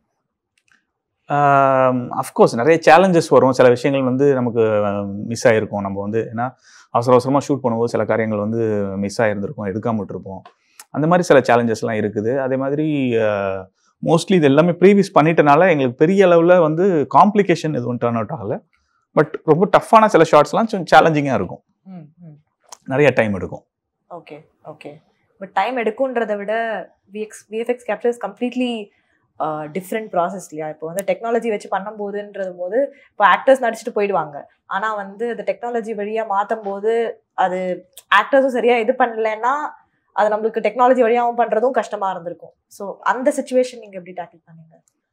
Of course நிறைய சேலஞ்சஸ் வரும். சில விஷயங்கள் வந்து நமக்கு மிஸ் ஆகிருக்கும். நம்ம வந்து ஏன்னா அவசரமாக ஷூட் பண்ணும்போது சில காரியங்கள் வந்து மிஸ் ஆகிருந்திருக்கும், எடுக்காமல் விட்டுருப்போம். அந்த மாதிரி சில சேலஞ்சஸ்லாம் இருக்குது. அதே மாதிரி மோஸ்ட்லி இது எல்லாமே ப்ரீவியஸ் பண்ணிட்டனால எங்களுக்கு பெரிய அளவில் வந்து காம்ப்ளிகேஷன் எதுவும் டர்ன் அவுட் ஆகலை. பட் ரொம்ப டஃப்பான சில ஷார்ட்ஸ்லாம் கொஞ்சம் சேலஞ்சிங்காக இருக்கும், நிறைய டைம் எடுக்கும். Okay okay. பட் டைம் எடுக்கும்ன்றதை விட VFX capture is completely different process இல்லையா? இப்போ வந்து டெக்னாலஜி வச்சு பண்ணும்போதுன்றது போது இப்போ ஆக்டர்ஸ் நடிச்சுட்டு போயிடுவாங்க. ஆனால் வந்து அந்த டெக்னாலஜி வழியாக மாற்றும் போது அது ஆக்டர்ஸும் சரியாக இது பண்ணலைன்னா அது நம்மளுக்கு டெக்னாலஜி வழியாகவும் பண்ணுறதும் கஷ்டமாக இருந்திருக்கும். ஸோ அந்த சுச்சுவேஷன் நீங்கள் எப்படி டேக்கிள் பண்ணீங்க?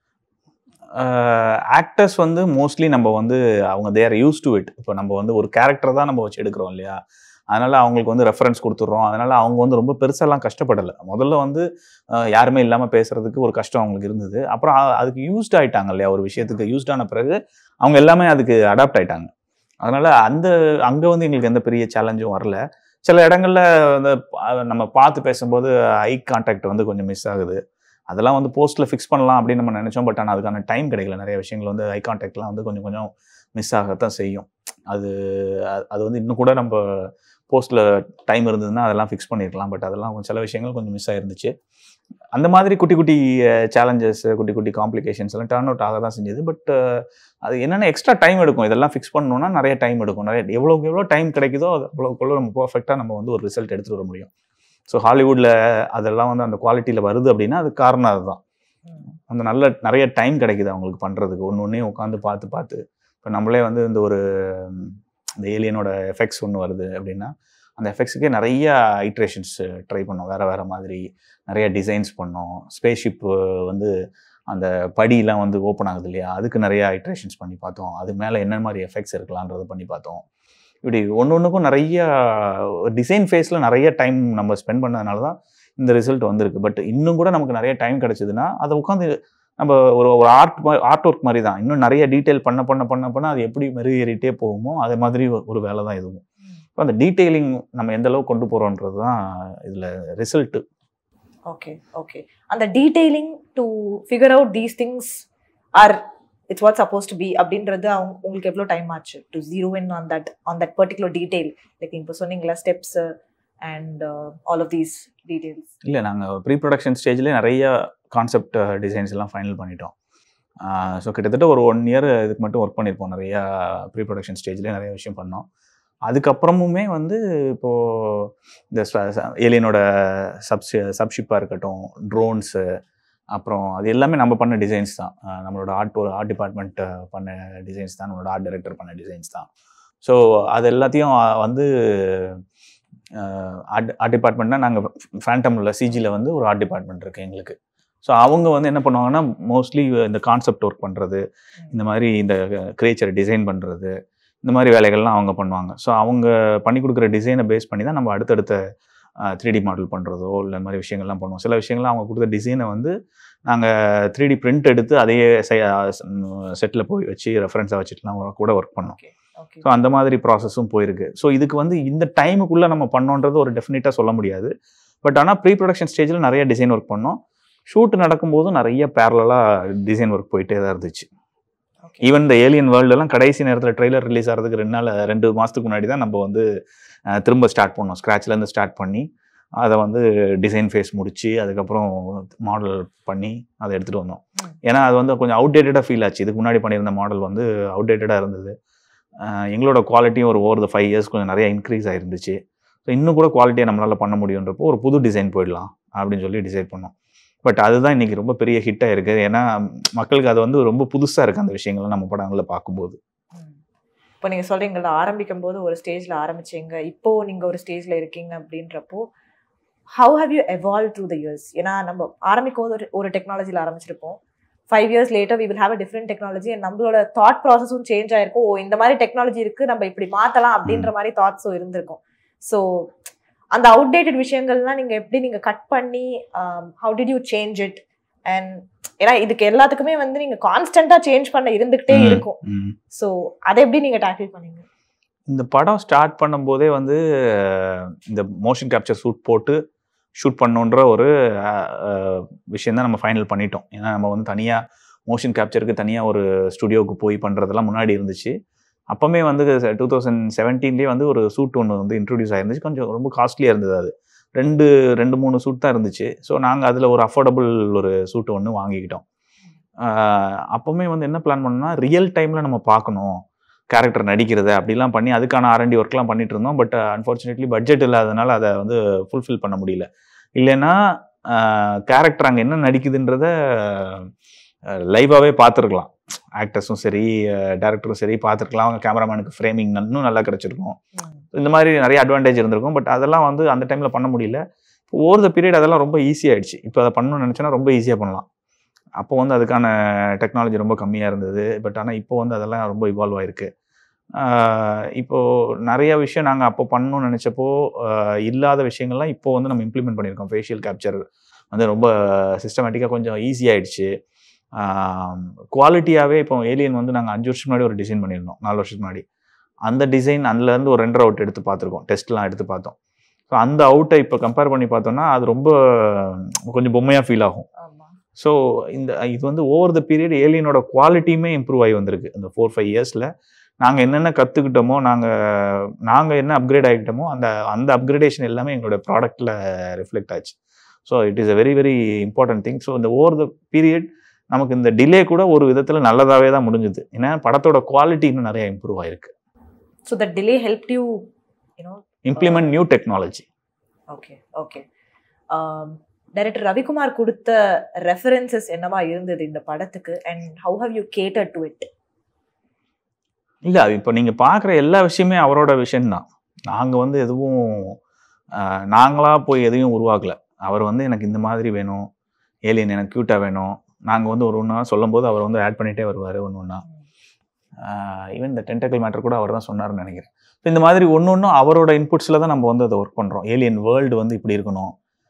ஆக்டர்ஸ் வந்து மோஸ்ட்லி நம்ம வந்து அவங்க தேர் யூஸ் டு இட். இப்போ நம்ம வந்து ஒரு கேரக்டர் தான் நம்ம வச்சு எடுக்கிறோம் இல்லையா? அதனால் அவங்களுக்கு வந்து ரெஃபரன்ஸ் கொடுத்துட்றோம். அதனால் அவங்க வந்து ரொம்ப பெருசெல்லாம் கஷ்டப்படலை. முதல்ல வந்து யாருமே இல்லாமல் பேசுகிறதுக்கு ஒரு கஷ்டம் அவங்களுக்கு இருந்தது. அப்புறம் அதுக்கு யூஸ்ட் ஆகிட்டாங்க இல்லையா? ஒரு விஷயத்துக்கு யூஸ்டான பிறகு அவங்க எல்லாமே அதுக்கு அடாப்ட் ஆகிட்டாங்க. அதனால் அங்கே வந்து எங்களுக்கு எந்த பெரிய சேலஞ்சும் வரல. சில இடங்களில் வந்து நம்ம பார்த்து பேசும்போது ஐ கான்டாக்ட் வந்து கொஞ்சம் மிஸ் ஆகுது. அதெல்லாம் வந்து போஸ்ட்டில் ஃபிக்ஸ் பண்ணலாம் அப்படின்னு நம்ம நினச்சோம். பட் ஆனால் அதுக்கான டைம் கிடைக்கல. நிறைய விஷயங்கள் வந்து ஐ கான்டாக்ட்லாம் வந்து கொஞ்சம் கொஞ்சம் மிஸ் ஆகத்தான் செய்யும். அது வந்து இன்னும் கூட நம்ம போஸ்ட்டில் டைம் இருந்ததுன்னா அதெல்லாம் ஃபிக்ஸ் பண்ணியிருக்கலாம். பட் அதெல்லாம் சில விஷயங்கள் கொஞ்சம் மிஸ் ஆகிருந்துச்சு. அந்த மாதிரி குட்டி குட்டி சேலஞ்சஸ், குட்டி குட்டி காம்ப்ளிகேஷன்ஸ் எல்லாம் டர்ன் அவுட் ஆக தான் செஞ்சது. பட் அது என்னென்ன எக்ஸ்ட்ரா டைம் எடுக்கும். இதெல்லாம் ஃபிக்ஸ் பண்ணணும்னா நிறைய டைம் எடுக்கும். எவ்வளோ டைம் கிடைக்குதோ அவ்வளோக்குள்ள நம்ம பர்ஃபெக்டாக நம்ம வந்து ஒரு ரிசல்ட் எடுத்துகிட்டு வர முடியும். ஸோ ஹாலிவுட்டில் அதெல்லாம் வந்து அந்த குவாலிட்டியில் வருது அப்படின்னா அது காரணம் அதுதான். அந்த நிறைய டைம் கிடைக்குது அவங்களுக்கு பண்ணுறதுக்கு. ஒன்றையும் உட்காந்து பார்த்து இப்போ நம்மளே வந்து இந்த ஏலியனோட எஃபெக்ட்ஸ் ஒன்று வருது அப்படின்னா அந்த எஃபெக்ட்ஸுக்கே நிறைய ஐட்ரேஷன்ஸ் ட்ரை பண்ணோம். வேறு மாதிரி நிறைய டிசைன்ஸ் பண்ணோம். ஸ்பேஸ்ஷிப் வந்து அந்த படியெலாம் வந்து ஓப்பன் ஆகுது இல்லையா? அதுக்கு நிறைய ஐட்ரேஷன்ஸ் பண்ணி பார்த்தோம். அது மேலே என்ன மாதிரி எஃபெக்ட்ஸ் இருக்கலான்றதை பண்ணி பார்த்தோம். இப்படி ஒன்றுக்கும் நிறைய டிசைன் ஃபேஸில் நிறைய டைம் நம்ம ஸ்பெண்ட் பண்ணதுனால தான் இந்த ரிசல்ட் வந்திருக்கு. பட் இன்னும் கூட நமக்கு நிறைய டைம் கிடச்சிதுன்னா அதை உட்காந்து நம்ம ஒரு ஆர்ட் ஒர்க் மாதிரி தான். இன்னும் நிறைய டீட்டெயில் பண்ண அது எப்படி மெருகேறிட்டே போகுமோ அதே மாதிரி ஒரு வேலை தான் இதுவும். இப்போ அந்த டீட்டெயிலிங் நம்ம எந்த அளவுக்கு கொண்டு போகிறோன்றது தான் இதில் ரிசல்ட்டு. ஓகே அந்த detailing to figure out these things are it's what suppose to be அப்படின்றது உங்களுக்கு எவ்வளோ டைம் ஆச்சு to zero in on that particular detail? Like இப்போ சொன்னீங்களா steps and all of these details. இல்லை, நாங்கள் ப்ரீ ப்ரொடக்ஷன் ஸ்டேஜ்லேயே நிறைய கான்செப்ட் டிசைன்ஸ் எல்லாம் ஃபைனல் பண்ணிட்டோம். ஸோ கிட்டத்தட்ட ஒரு 1 year இதுக்கு மட்டும் ஒர்க் பண்ணியிருப்போம். நிறையா ப்ரீ ப்ரொடக்ஷன் ஸ்டேஜ்லேயே நிறைய விஷயம் பண்ணோம். அதுக்கப்புறமுமே வந்து இப்போது இந்த ஏலியனோட சப்ஷிப்பாக இருக்கட்டும், ட்ரோன்ஸு, அப்புறம் அது எல்லாமே நம்ம பண்ண டிசைன்ஸ் தான். நம்மளோட ஆர்ட் டிபார்ட்மெண்ட் பண்ண டிசைன்ஸ் தான். நம்மளோட ஆர்ட் டைரக்டர் பண்ண டிசைன்ஸ் தான். ஸோ அது எல்லாத்தையும் வந்து ஆர்ட் டிபார்ட்மெண்ட்னா நாங்கள் ஃபேண்டமில் சிஜியில் வந்து ஒரு ஆர்ட் டிபார்ட்மெண்ட் இருக்குது எங்களுக்கு. ஸோ அவங்க வந்து என்ன பண்ணுவாங்கன்னா மோஸ்ட்லி இந்த கான்செப்ட் ஒர்க் பண்ணுறது, இந்த மாதிரி இந்த கிரியேச்சரை டிசைன் பண்ணுறது, இந்த மாதிரி வேலைகள்லாம் அவங்க பண்ணுவாங்க. ஸோ அவங்க பண்ணி கொடுக்குற டிசைனை பேஸ் பண்ணி தான் நம்ம அடுத்தடுத்த 3D மாடல் பண்ணுறதோ இல்லை இந்த மாதிரி விஷயங்கள்லாம் பண்ணுவோம். சில விஷயங்கள்லாம் அவங்க கொடுத்த டிசைனை வந்து நாங்கள் 3D பிரிண்ட் எடுத்து அதையே செட்டில் போய் வச்சு ரெஃபரன்ஸாக வச்சுட்டுலாம் கூட ஒர்க் பண்ணோம். ஸோ அந்த மாதிரி ப்ராசஸும் போயிருக்கு. ஸோ இதுக்கு வந்து இந்த டைமுக்குள்ளே நம்ம பண்ணோன்றது ஒரு டெஃபினட்டாக சொல்ல முடியாது. பட் ஆனால் ப்ரீ ப்ரொடக்ஷன் ஸ்டேஜில் நிறைய டிசைன் ஒர்க் பண்ணோம். ஷூட் நடக்கும்போதும் நிறைய பேரலாக டிசைன் ஒர்க் போயிட்டே தான் இருந்துச்சு. ஈவன் இந்த ஏலியன் வேர்ல்டெல்லாம் கடைசி நேரத்தில் ட்ரெய்லர் ரிலீஸ் ஆகிறதுக்கு 2 மாதத்துக்கு முன்னாடி தான் நம்ம வந்து திரும்ப ஸ்டார்ட் பண்ணோம். ஸ்க்ராட்ச்லேருந்து ஸ்டார்ட் பண்ணி அதை வந்து டிசைன் ஃபேஸ் முடித்து அதுக்கப்புறம் மாடல் பண்ணி அதை எடுத்துகிட்டு வந்தோம். ஏன்னா அது வந்து கொஞ்சம் அவுடேட்டடாக ஃபீல் ஆச்சு. இதுக்கு முன்னாடி பண்ணியிருந்த மாடல் வந்து அவுடேட்டடாக இருந்தது. எங்களோட குவாலிட்டியும் ஓவர் த 5 years கொஞ்சம் நிறைய இன்க்ரீஸ் ஆகிருந்துச்சு. ஸோ இன்னும் கூட குவாலிட்டியை நம்மளால் பண்ண முடியுன்றப்போ ஒரு புது டிசைன் போயிடலாம் அப்படின்னு சொல்லி டிசைட் பண்ணோம். பட் அதுதான் இன்றைக்கி ரொம்ப பெரிய ஹிட்டாக இருக்குது. ஏன்னா மக்களுக்கு அது வந்து ரொம்ப புதுசாக இருக்குது அந்த விஷயங்கள்லாம் நம்ம படங்களில் பார்க்கும்போது. இப்போ நீங்கள் சொல்கிறீங்களா ஆரம்பிக்கும் போது ஒரு ஸ்டேஜில் ஆரம்பிச்சிங்க, இப்போது நீங்கள் ஒரு ஸ்டேஜில் இருக்கீங்க அப்படின்றப்போ how how you evolve through the years? ஏன்னா நம்ம ஆரம்பிக்கும் போது ஒரு டெக்னாலஜியில் ஆரம்பிச்சிருப்போம். 5 years later we will have a different technology and நம்மளோட தாட் ப்ராசஸும் சேஞ்ச் ஆயிருக்கும். இந்த மாதிரி டெக்னாலஜி இருக்குது, நம்ம இப்படி மாற்றலாம் அப்படின்ற மாதிரி தாட்ஸும் இருந்திருக்கும். ஸோ அந்த அவுடேட்டட் விஷயங்கள்லாம் நீங்கள் கட் பண்ணி how did you change it? And ஏன்னா இதுக்கு எல்லாத்துக்குமே வந்து நீங்கள் கான்ஸ்டண்ட்டாக சேஞ்ச் பண்ண இருந்துக்கிட்டே இருக்கும். ஸோ அதை எப்படி நீங்கள் டேக்கிள் பண்ணீங்க? இந்த படம் ஸ்டார்ட் பண்ணும்போதே வந்து இந்த மோஷன் கேப்சர் சூட் போட்டு ஷூட் பண்ணோன்ற ஒரு விஷயம் தான் நம்ம ஃபைனல் பண்ணிட்டோம். ஏன்னா நம்ம வந்து தனியாக மோஷன் கேப்சருக்கு தனியாக ஒரு ஸ்டுடியோவுக்கு போய் பண்ணுறதெல்லாம் முன்னாடி இருந்துச்சு. அப்போமே வந்து 2017 வந்து ஒரு சூட் ஒன்று வந்து இன்ட்ரடியூஸ் ஆகிருந்துச்சு. கொஞ்சம் ரொம்ப காஸ்ட்லியாக இருந்தது. அது 2-3 சூட் தான் இருந்துச்சு. ஸோ நாங்கள் அதில் ஒரு அஃபோர்டபுள் ஒரு சூட் ஒன்று வாங்கிக்கிட்டோம். அப்போவுமே வந்து என்ன பிளான் பண்ணோம்னா ரியல் டைமில் நம்ம பார்க்கணும் கேரக்டர் நடிக்கிறத அப்படிலாம் பண்ணி அதுக்கான R&D ஒர்க்லாம் பண்ணிட்டு இருந்தோம். பட் அன்ஃபார்ச்சுனேட்லி பட்ஜெட் இல்லாதனால அதை வந்து ஃபுல்ஃபில் பண்ண முடியல. இல்லைன்னா கேரக்டர் அங்கே என்ன நடிக்குதுன்றத லைவாகவே பார்த்துருக்கலாம். ஆக்டர்ஸும் சரி டேரக்டரும் சரி பார்த்துருக்கலாம். அவங்க கேமராமேனுக்கு ஃப்ரேமிங் இன்னும் நல்லா கிடச்சிருக்கும். இந்த மாதிரி நிறைய அட்வான்டேஜ் இருந்திருக்கும். பட் அதெல்லாம் வந்து அந்த டைமில் பண்ண முடியல. ஓவர் த பீரியட் அதெல்லாம் ரொம்ப ஈஸியாகிடுச்சு. இப்போ அதை பண்ணணும்னு நினச்சோன்னா ரொம்ப ஈஸியாக பண்ணலாம். அப்போ வந்து அதுக்கான டெக்னாலஜி ரொம்ப கம்மியாக இருந்தது. பட் ஆனால் இப்போ வந்து அதெல்லாம் ரொம்ப இவால்வ் ஆகிருக்கு. இப்போது நிறைய விஷயம் நாங்கள் அப்போ பண்ணணும்னு நினச்சப்போ இல்லாத விஷயங்கள்லாம் இப்போ வந்து நம்ம இம்ப்ளிமெண்ட் பண்ணியிருக்கோம். ஃபேஷியல் கேப்சர் வந்து ரொம்ப சிஸ்டமேட்டிக்காக கொஞ்சம் ஈஸியாகிடுச்சு. குவாலிட்டியாகவே இப்போ ஏலியன் வந்து நாங்கள் 5 வருஷம் முன்னாடி ஒரு டிசைன் பண்ணியிருந்தோம், 4 வருஷத்துக்கு முன்னாடி. அந்த டிசைன் அதுலேருந்து ஒரு 2 அவுட் எடுத்து பார்த்துருக்கோம், டெஸ்ட்லாம் எடுத்து பார்த்தோம். ஸோ அந்த அவுட்டை இப்போ கம்பேர் பண்ணி பார்த்தோம்னா அது ரொம்ப கொஞ்சம் பொம்மையாக ஃபீல் ஆகும். ஸோ இது வந்து ஓவர் த பீரியட் ஏலியனோட குவாலிட்டியுமே இம்ப்ரூவ் ஆகி வந்திருக்கு. இந்த 4-5 இயர்ஸில் நாங்கள் என்னென்ன கற்றுக்கிட்டோமோ, நாங்கள் என்ன அப்கிரேட் ஆகிட்டோமோ அந்த அப்கிரேடேஷன் எல்லாமே எங்களோட ப்ராடக்டில் ரிஃப்ளெக்ட் ஆச்சு. So it is a very very important thing. So இந்த ஓவர் த பீரியட் நமக்கு இந்த டிலே கூட ஒரு விதத்தில் நல்லதாகவே தான் முடிஞ்சுது. ஏன்னா படத்தோட குவாலிட்டி இன்னும் நிறைய இம்ப்ரூவ் ஆயிருக்கு. So that delay helped you implement new technology. Okay okay. Director Ravikumar கொடுத்த ரெஃபரன்சஸ் என்னவா இருந்தது இந்த படத்துக்கு and how how you cater to it? இல்லை, இப்போ நீங்கள் பார்க்குற எல்லா விஷயமே அவரோட விஷயம்தான். நாங்கள் வந்து எதுவும் நாங்களாக போய் எதையும் உருவாக்கலை. அவர் வந்து எனக்கு இந்த மாதிரி வேணும், ஏலியன் எனக்கு க்யூட்டாக வேணும், நாங்கள் வந்து ஒரு ஒன்றா சொல்லும் போது அவர் வந்து ஆட் பண்ணிகிட்டே வருவார் ஒன்று ஒன்றா. ஈவன் இந்த டென்டக்கிள் மேட்டர் கூட அவர் தான் சொன்னார்னு நினைக்கிறேன். ஸோ இந்த மாதிரி ஒன்று ஒன்றும் அவரோட இன்புட்ஸில் தான் நம்ம வந்து அதை ஒர்க் பண்ணுறோம். ஏலியன் வேர்ல்டு வந்து இப்படி இருக்கணும்.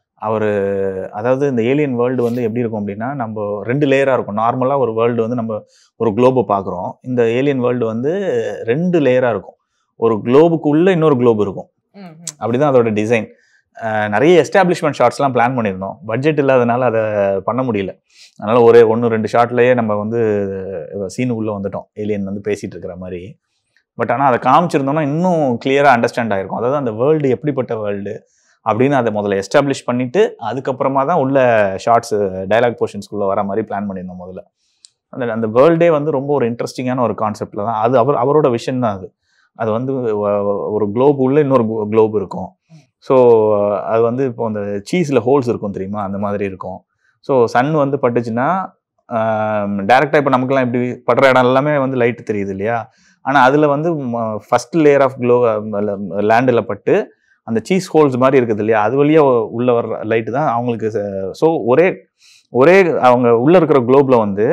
அதாவது இந்த ஏலியன் வேர்ல்டு வந்து எப்படி இருக்கும் அப்படின்னா, நம்ம 2 லேயராக இருக்கும். நார்மலாக ஒரு வேர்ல்டு வந்து நம்ம ஒரு குளோபை பார்க்குறோம். இந்த ஏலியன் வேர்ல்டு வந்து 2 லேயராக இருக்கும். ஒரு குளோபுக்கு உள்ள இன்னொரு குளோப் இருக்கும். அப்படிதான் அதோட டிசைன். நிறைய எஸ்டாப்ளிஷ்மெண்ட் ஷாட்ஸ்லாம் பிளான் பண்ணியிருந்தோம். பட்ஜெட் இல்லாதனால அதை பண்ண முடியல. அதனால் 1-2 ஷாட்லேயே நம்ம வந்து சீனுக்குள்ளே வந்துட்டோம், ஏலியன் வந்து பேசிகிட்டு இருக்கிற மாதிரி. பட் ஆனால் அதை காமிச்சிருந்தோம்னா இன்னும் கிளியராக அண்டர்ஸ்டாண்ட் ஆகிருக்கும். அதாவது அந்த வேர்ல்டு எப்படிப்பட்ட வேர்ல்டு அப்படின்னு அதை முதல்ல எஸ்டாப்ளிஷ் பண்ணிவிட்டு அதுக்கப்புறமா தான் உள்ள ஷார்ட்ஸ் டைலாக் போர்ஷன்ஸ்குள்ளே வர மாதிரி பிளான் பண்ணியிருந்தோம் முதல்ல. அந்த வேர்ல்டே வந்து ரொம்ப ஒரு இன்ட்ரெஸ்டிங்கான ஒரு கான்செப்டில் தான். அது அவரோட விஷன் தான். அது வந்து ஒரு குளோப் உள்ள இன்னொரு குளோப் இருக்கும். ஸோ அது வந்து இப்போ அந்த சீஸில் ஹோல்ஸ் இருக்கும் தெரியுமா, அந்த மாதிரி இருக்கும். ஸோ சன் வந்து பட்டுச்சுன்னா டேரெக்டாக இப்போ நமக்குலாம் இப்படி படுற இடம் எல்லாமே வந்து லைட்டு தெரியுது இல்லையா. ஆனால் அதில் வந்து ஃபஸ்ட் லேயர் ஆஃப் லேண்டில் பட்டு அந்த சீஸ் ஹோல்ஸ் மாதிரி இருக்குது இல்லையா, அது வழியாக உள்ள வர்ற லைட்டு தான் அவங்களுக்கு. ஸோ ஒரே அவங்க உள்ளே இருக்கிற குளோப்பில் வந்து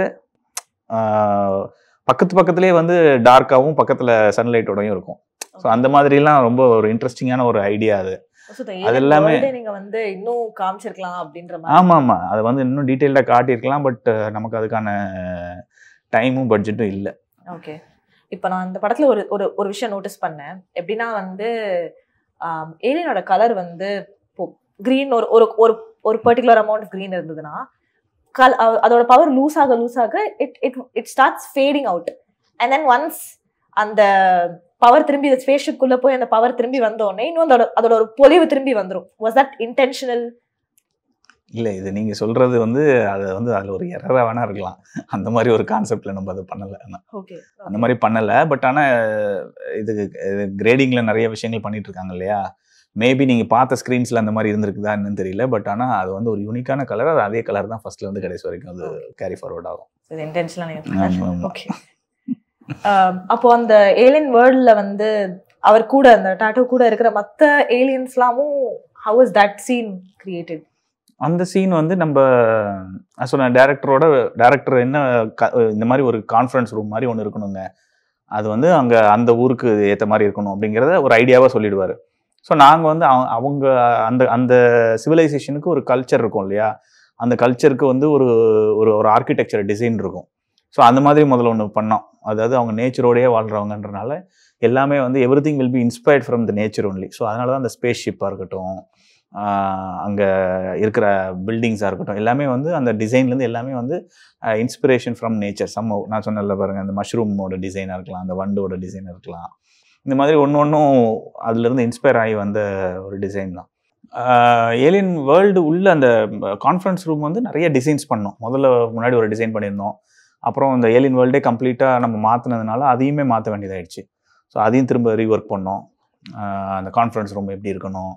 பக்கத்துலேயே வந்து டார்க்காகவும் பக்கத்தில் சன்லைட்டோடையும் இருக்கும். ஸோ அந்த மாதிரிலாம் ரொம்ப ஒரு இன்ட்ரெஸ்டிங்கான ஒரு ஐடியா அது. அது எல்லாமே நீங்க வந்து இன்னும் காமிச்சிருக்கலாம் அப்படின்ற மாதிரி. ஆமா, அது வந்து இன்னும் டீடைல்டா காட்டியிருக்கலாம். பட் நமக்கு அதுக்கான டைமும் பட்ஜெட்டும் இல்லை. ஓகே. இப்போ நான் இந்த படத்துல ஒரு விஷயம் நோட்டீஸ் பண்ணேன். எப்படின்னா வந்து ஏலியனோட கலர் வந்து கிரீன் ஒரு பர்டிகுலர் அமௌண்ட் ஆஃப் கிரீன் இருந்ததுன்னா அதோட பவர் லூஸ் ஆக it starts fading out. And then once அந்த பவர் திரும்பி ஸ்பேஸ்ஷிப்குள்ள போய் அந்த பவர் திரும்பி வந்தோடனே இன்னும் அதோட ஒரு பொலிவு திரும்பி வந்துடும். Was that intentional? இல்லை, இது நீங்கள் சொல்கிறது வந்து அது வந்து அதில் ஒரு எரராக வேணா இருக்கலாம். அந்த மாதிரி ஒரு கான்செப்டில் நம்ம அதை பண்ணலை. ஓகே, அந்த மாதிரி பண்ணலை. பட் ஆனால் இது கிரேடிங்கில் நிறைய விஷயங்கள் பண்ணிட்டு இருக்காங்க இல்லையா. மேபி நீங்கள் பார்த்த ஸ்க்ரீன்ஸில் அந்த மாதிரி இருந்திருக்குதா என்னன்னு தெரியல. பட் ஆனால் அது வந்து ஒரு யூனிக்கான கலர். அது அதே கலர் தான் ஃபர்ஸ்ட்ல இருந்து கடைசி வரைக்கும் அது கேரி ஃபார்வர்ட் ஆகும். இது இன்டென்ஷனலாக. ஓகே. அப்போ அந்த ஏலியன் வேர்ல்ட்ல வந்து அவர் கூட அந்த டாட்டூ கூட இருக்கிற மற்ற ஏலியன்ஸ்லாமும் how was that scene created? அந்த சீன் வந்து நம்ம சொன்ன டேரக்டர் என்ன இந்த மாதிரி ஒரு கான்ஃபரன்ஸ் ரூம் மாதிரி ஒன்று இருக்கணுங்க, அது வந்து அங்கே அந்த ஊருக்கு ஏற்ற மாதிரி இருக்கணும் அப்படிங்கிறத ஒரு ஐடியாவாக சொல்லிடுவார். ஸோ நாங்கள் வந்து அவங்க அந்த சிவிலைசேஷனுக்கு ஒரு கல்ச்சர் இருக்கும் இல்லையா, அந்த கல்ச்சருக்கு வந்து ஒரு ஆர்கிடெக்சர் டிசைன் இருக்கும். ஸோ அந்த மாதிரி முதல்ல ஒன்று பண்ணோம். அதாவது அவங்க நேச்சரோடையே வாழ்கிறவங்கன்றனால எல்லாமே வந்து everything will be inspired from the nature only. So அதனால தான் அந்த ஸ்பேஸ் ஷிப்பாக இருக்கட்டும், அங்கே இருக்கிற பில்டிங்ஸாக இருக்கட்டும், எல்லாமே வந்து அந்த டிசைன்லேருந்து எல்லாமே வந்து இன்ஸ்பிரேஷன் ஃப்ரம் நேச்சர். நான் சொன்னல பாருங்கள், அந்த மஷ்ரூமோட டிசைனாக இருக்கலாம், அந்த வண்டோட டிசைனாக இருக்கலாம், இந்த மாதிரி ஒன்றும் அதுலேருந்து இன்ஸ்பயர் ஆகி வந்த ஒரு டிசைன் தான். ஏலியன் வேர்ல்டு உள்ள அந்த கான்ஃபரன்ஸ் ரூம் வந்து நிறைய டிசைன்ஸ் பண்ணோம். முன்னாடி ஒரு டிசைன் பண்ணியிருந்தோம். அப்புறம் இந்த ஏலியன் வேர்ல்டே கம்ப்ளீட்டாக நம்ம மாற்றினதுனால அதையுமே மாற்ற வேண்டியதாகிடுச்சு. ஸோ அதையும் திரும்ப ரீஒர்க் பண்ணோம். அந்த கான்ஃபரன்ஸ் ரூம் எப்படி இருக்கணும்,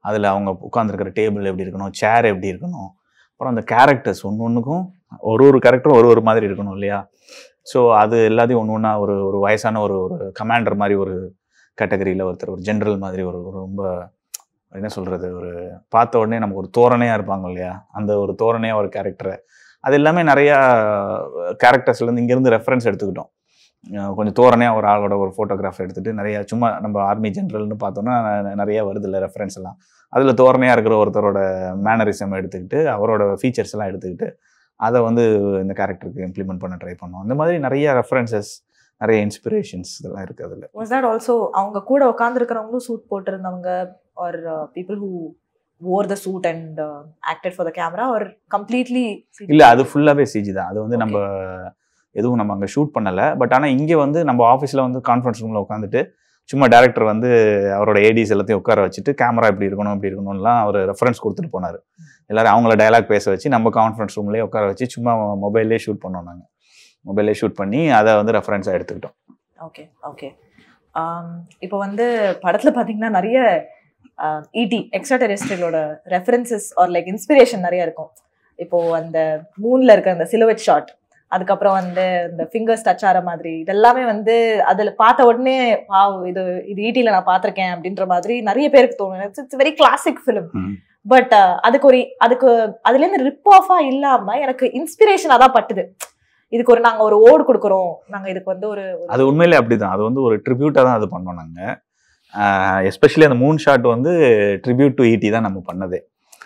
அதில் அவங்க உட்காந்துருக்கிற டேபிள் எப்படி இருக்கணும், சேர் எப்படி இருக்கணும், அப்புறம் அந்த கேரக்டர்ஸ் ஒன்றுக்கும் ஒரு கேரக்டரும் ஒரு மாதிரி இருக்கணும் இல்லையா. ஸோ அது எல்லாத்தையும் ஒன்று ஒரு வயசான ஒரு கமாண்டர் மாதிரி ஒரு கேட்டகரியில் ஒருத்தர், ஒரு ஜென்ரல் மாதிரி ஒரு ரொம்ப என்ன சொல்கிறது, ஒரு பார்த்த உடனே நமக்கு ஒரு தோரணையாக இருப்பாங்க இல்லையா, அந்த ஒரு தோரணையாக ஒரு கேரக்டரை, அது எல்லாமே நிறையா கேரக்டர்ஸ்லேருந்து இங்கேருந்து ரெஃபரன்ஸ் எடுத்துக்கிட்டோம். கொஞ்சம் தோரணையாக ஒரு ஆளோட ஒரு ஃபோட்டோகிராஃப் எடுத்துகிட்டு நிறையா சும்மா நம்ம ஆர்மி ஜென்ரல்னு பார்த்தோன்னா நிறைய வருது இல்லை ரெஃபரன்ஸ் எல்லாம், அதில் தோரணையாக இருக்கிற ஒருத்தரோட மேனரிசம் எடுத்துக்கிட்டு அவரோட ஃபீச்சர்ஸ் எல்லாம் எடுத்துக்கிட்டு அதை வந்து இந்த கேரக்டருக்கு இம்ப்ளிமெண்ட் பண்ண ட்ரை பண்ணோம். அந்த மாதிரி நிறைய ரெஃபரன்சஸ், நிறைய இன்ஸ்பிரேஷன்ஸ் இதெல்லாம் இருக்குது அதில். வாஸ் தட் ஆல்சோ அவங்க கூட உட்காந்துருக்கிறவங்களும் சூட் போட்டிருந்தவங்க are people who wore the suit and acted for the camera or completely CG? இல்லை, அது ஃபுல்லாகவே சிஜி தான். அது வந்து நம்ம எதுவும் நம்ம அங்கே ஷூட் பண்ணலை. பட் ஆனால் இங்கே வந்து நம்ம ஆஃபீஸில் வந்து கான்ஃபரன்ஸ் ரூமில் உட்காந்துட்டு சும்மா டேரக்டர் வந்து அவரோட ஏடிஸ் எல்லாத்தையும் உட்கார வச்சுட்டு கேமரா இப்படி இருக்கணும்லாம் அவர் ரெஃபரன்ஸ் கொடுத்துட்டு போனார். எல்லாரும் அவங்கள டைலாக் பேச வச்சு நம்ம கான்ஃபரன்ஸ் ரூம்லேயே உட்கார வச்சு சும்மா மொபைல்லே ஷூட் பண்ணோம். நாங்கள் மொபைல்லே ஷூட் பண்ணி அதை வந்து ரெஃபரன்ஸாக எடுத்துக்கிட்டோம். Okay okay. இப்போ வந்து படத்தில் பார்த்தீங்கன்னா நிறைய இடி எக்ஸ்ட்ரா டெரெஸ்ட்ரியலோட ரெஃபரன்சஸ் ஆர் லைக் இன்ஸ்பிரேஷன் நிறைய இருக்கும். இப்போ அந்த மூன்ல இருக்க அந்த சிலுவெட் ஷாட், அதுக்கப்புறம் வந்து இந்த ஃபிங்கர்ஸ் டச் ஆகிற மாதிரி இதெல்லாமே வந்து அதில் பார்த்த உடனே இது ஈட்டியில் நான் பார்த்துருக்கேன் அப்படின்ற மாதிரி நிறைய பேருக்கு தோணும். It's very classic film. But அதுக்கு அதுலேருந்து ரிப் ஆஃபா இல்லாம எனக்கு இன்ஸ்பிரேஷன் அதான் பட்டுது. இதுக்கு நாங்கள் ஒரு ஓடு கொடுக்குறோம், நாங்கள் இதுக்கு வந்து அது உண்மையிலே அப்படிதான். அது வந்து ஒரு ட்ரிபியூட்டாக தான் அது பண்ணோம் நாங்கள். எஸ்பெஷலி அந்த மூன் ஷாட் வந்து ட்ரிபியூட் டு ஈட்டி தான் நம்ம பண்ணதே.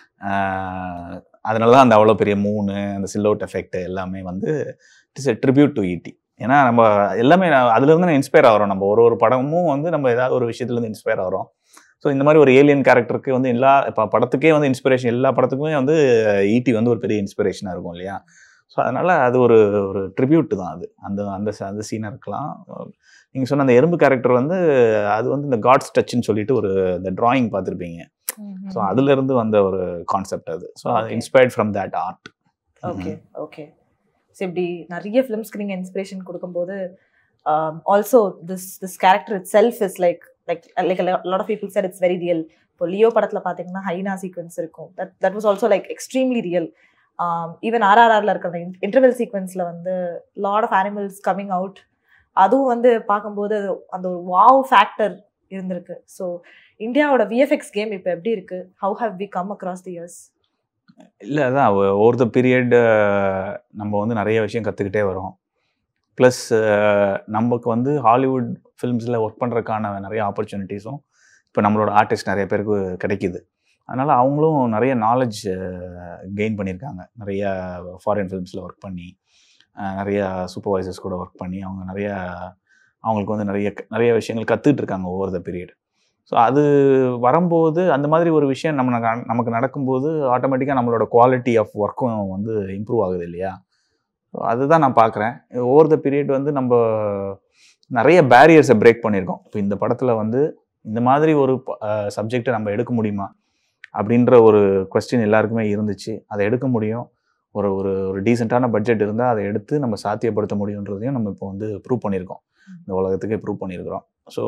அதனால தான் அந்த அவ்வளோ பெரிய மூணு, அந்த சில்லவுட் எஃபெக்ட் எல்லாமே வந்து இட்ஸ் எ ட்ரிபியூட் டு ஈட்டி. ஏன்னா நம்ம எல்லாமே அதுலேருந்து இன்ஸ்பயர் ஆகிறோம். நம்ம ஒரு படமும் வந்து நம்ம ஏதாவது ஒரு விஷயத்துலேருந்து இன்ஸ்பயர் ஆகிறோம். ஸோ இந்த மாதிரி ஒரு ஏலியன் கேரக்டருக்கு வந்து இப்போ படத்துக்கே வந்து இன்ஸ்பிரேஷன், எல்லா படத்துக்குமே வந்து ஈட்டி வந்து ஒரு பெரிய இன்ஸ்பிரேஷனாக இருக்கும் இல்லையா. ஸோ அதனால் அது ஒரு ட்ரிபியூட் தான் அது. அந்த சீனாக இருக்கலாம். நீங்கள் சொன்ன அந்த எறும்பு கேரக்டர் வந்து அது வந்து இந்த காட்ஸ் டச்சுன்னு சொல்லிட்டு இந்த டிராயிங் பார்த்துருப்பீங்க. ஸோ அதுலேருந்து வந்த ஒரு கான்செப்ட் அது. ஸோ அது inspired from that art. Okay okay. So இப்படி நிறைய ஃபிலிம்ஸ்க்கு நீங்கள் இன்ஸ்பிரேஷன் கொடுக்கும்போது also this character itself is like lot of people said it's very real. இப்போ லியோ படத்தில் பார்த்தீங்கன்னா ஹைனா சீக்வன்ஸ் இருக்கும். That was also like extremely real. Even RRRல இருக்கிற அந்த இன்டர்வல் சீக்வன்ஸில் வந்து lot of animals coming out, அதுவும் வந்து பார்க்கும்போது அந்த ஒரு வாவ் ஃபேக்டர் இருந்திருக்கு. ஸோ இந்தியாவோட விஎஃப்எக்ஸ் கேம் இப்போ எப்படி இருக்கு? How how we come across the years? இல்லை, அதான் ஓவர் த பீரியட் நம்ம வந்து நிறைய விஷயம் கற்றுக்கிட்டே வரோம். ப்ளஸ் நமக்கு வந்து ஹாலிவுட் ஃபிலிம்ஸில் ஒர்க் பண்ணுறதுக்கான நிறைய ஆப்பர்ச்சுனிட்டிஸும் இப்போ நம்மளோட ஆர்டிஸ்ட் நிறைய பேருக்கு கிடைக்கிது. அதனால் அவங்களும் நிறைய நாலேஜ் கெயின் பண்ணியிருக்காங்க. நிறைய ஃபாரின் ஃபிலிம்ஸில் ஒர்க் பண்ணி, நிறைய சூப்பர்வைசர்ஸ் கூட ஒர்க் பண்ணி அவங்களுக்கு வந்து நிறைய விஷயங்கள் கற்றுக்கிட்டு இருக்காங்க ஓவர் த பீரியட். ஸோ அது வரும்போது அந்த மாதிரி ஒரு விஷயம் நமக்கு நடக்கும்போது ஆட்டோமேட்டிக்காக நம்மளோட குவாலிட்டி ஆஃப் ஒர்க்கும் வந்து இம்ப்ரூவ் ஆகுது இல்லையா. ஸோ அதுதான் நான் பார்க்குறேன். ஓவர் த பீரியட் வந்து நம்ம நிறைய பேரியர்ஸை பிரேக் பண்ணியிருக்கோம். இப்போ இந்த படத்தில் வந்து இந்த மாதிரி ஒரு சப்ஜெக்டை நம்ம எடுக்க முடியுமா அப்படின்ற ஒரு கொஸ்டின் எல்லாருக்குமே இருந்துச்சு. அதை எடுக்க முடியும், ஒரு டீசெண்டான பட்ஜெட் இருந்தால் அதை எடுத்து நம்ம சாத்தியப்படுத்த முடியுன்றதையும் நம்ம இப்போ வந்து ப்ரூவ் பண்ணியிருக்கோம், இந்த உலகத்துக்கே ப்ரூவ் பண்ணியிருக்கிறோம். ஸோ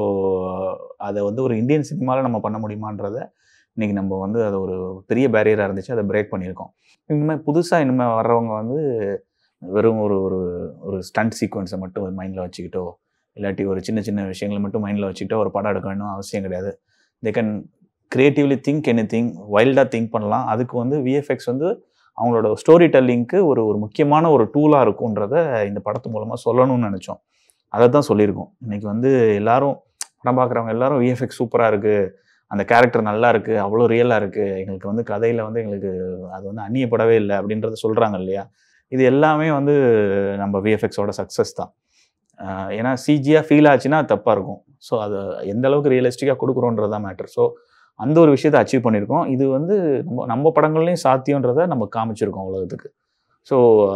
அதை வந்து ஒரு இந்தியன் சினிமாவில் நம்ம பண்ண முடியுமான்றதை இன்றைக்கி நம்ம வந்து அது ஒரு பெரிய பேரியராக இருந்துச்சு, அதை பிரேக் பண்ணியிருக்கோம். இனிமேல் புதுசாக வர்றவங்க வந்து வெறும் ஒரு ஸ்டண்ட் சீக்வன்ஸை மட்டும் மைண்டில் வச்சுக்கிட்டோ, இல்லாட்டி ஒரு சின்ன சின்ன விஷயங்களை மட்டும் மைண்டில் வச்சுக்கிட்டோ ஒரு படம் எடுக்க வேணும் அவசியம் கிடையாது. They can creatively think anything, வைல்டாக திங்க் பண்ணலாம். அதுக்கு வந்து விஎஃப்எக்ஸ் வந்து அவங்களோட ஸ்டோரி டெல்லிங்க்கு ஒரு முக்கியமான ஒரு டூலாக இருக்குன்றதை இந்த படத்து மூலமாக சொல்லணும்னு நினச்சோம். அதை தான் சொல்லியிருக்கோம். இன்றைக்கி வந்து எல்லாரும் படம் பார்க்குறவங்க எல்லாரும் விஎஃப்எக்ஸ் சூப்பராக இருக்குது, அந்த கேரக்டர் நல்லா இருக்குது, அவ்வளோ ரியலாக இருக்குது, எங்களுக்கு வந்து கதையில் வந்து எங்களுக்கு அது வந்து அந்நியப்படவே இல்லை அப்படின்றத சொல்கிறாங்க இல்லையா. இது எல்லாமே வந்து நம்ம விஎஃப்எக்ஸோட சக்ஸஸ் தான். ஏன்னா சிஜியாக ஃபீல் ஆச்சுன்னா தப்பாக இருக்கும். ஸோ அது எந்த அளவுக்கு ரியலிஸ்டிக்காக கொடுக்குறோன்றது தான் மேட்டர். ஸோ அந்த ஒரு விஷயத்தை அச்சீவ் பண்ணியிருக்கோம். இது வந்து நம்ம படங்கள்லையும் சாத்தியன்றதை நம்ம காமிச்சிருக்கோம் உலகத்துக்கு. ஸோ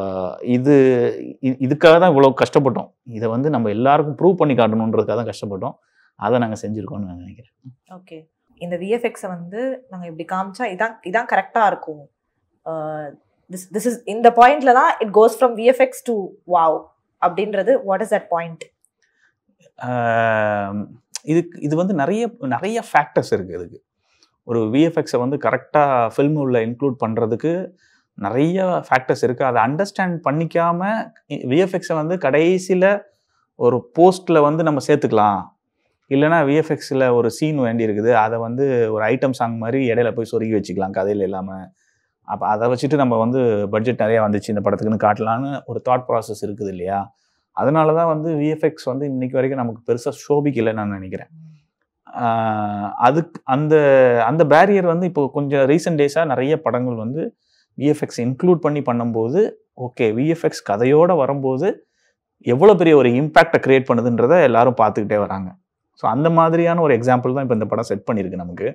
இதுக்காக தான் இவ்வளோ கஷ்டப்பட்டோம். இதை வந்து நம்ம எல்லாருக்கும் ப்ரூவ் பண்ணி காட்டணுன்றதுக்காக தான் கஷ்டப்பட்டோம். அதை நாங்கள் செஞ்சுருக்கோம்னு நான் நினைக்கிறேன். ஓகே, இந்த விஎஃப்எக்ஸை வந்து நாங்கள் இப்படி காமிச்சா இதான் கரெக்டாக இருக்கும். this is இந்த பாயிண்ட்ல தான் it goes from VFX to wow அப்படின்றது. What is that point? இது வந்து நிறைய ஃபேக்டர்ஸ் இருக்குது இதுக்கு. ஒரு விஎஃப்எக்ஸை வந்து கரெக்டாக ஃபில்ம் உள்ள இன்க்ளூட் பண்ணுறதுக்கு நிறைய ஃபேக்டர்ஸ் இருக்குது. அதை அண்டர்ஸ்டாண்ட் பண்ணிக்காமல் விஎஃப்எக்ஸை வந்து கடைசியில் ஒரு போஸ்ட்டில் வந்து நம்ம சேர்த்துக்கலாம், இல்லைனா விஎஃப்எக்ஸில் ஒரு சீன் வேண்டி இருக்குது, அதை வந்து ஒரு ஐட்டம் சாங் மாதிரி இடையில போய் சொருகி வச்சுக்கலாம் கதையில் இல்லாமல். அப்போ அதை வச்சுட்டு நம்ம வந்து பட்ஜெட் நிறையா வந்துச்சு இந்த படத்துக்குன்னு காட்டலான்னு ஒரு தாட் ப்ராசஸ் இருக்குது இல்லையா. அதனால தான் வந்து விஎஃப்எக்ஸ் வந்து இன்றைக்கி வரைக்கும் நமக்கு பெருசாக ஷோபிக்கலைன்னு நான் நினைக்கிறேன். அதுக்கு அந்த அந்த பேரியர் வந்து இப்போ கொஞ்சம் ரீசெண்ட் டேஸாக நிறைய படங்கள் வந்து விஎஃப்எக்ஸ் இன்க்ளூட் பண்ணி பண்ணும்போது ஓகே விஎஃப்எக்ஸ் கதையோடு வரும்போது எவ்வளோ பெரிய ஒரு இம்பேக்டை க்ரியேட் பண்ணுதுன்றதை எல்லாரும் பார்த்துக்கிட்டே வராங்க. ஸோ அந்த மாதிரியான ஒரு எக்ஸாம்பிள் தான் இப்போ இந்த படம் செட் பண்ணியிருக்கு நமக்கு.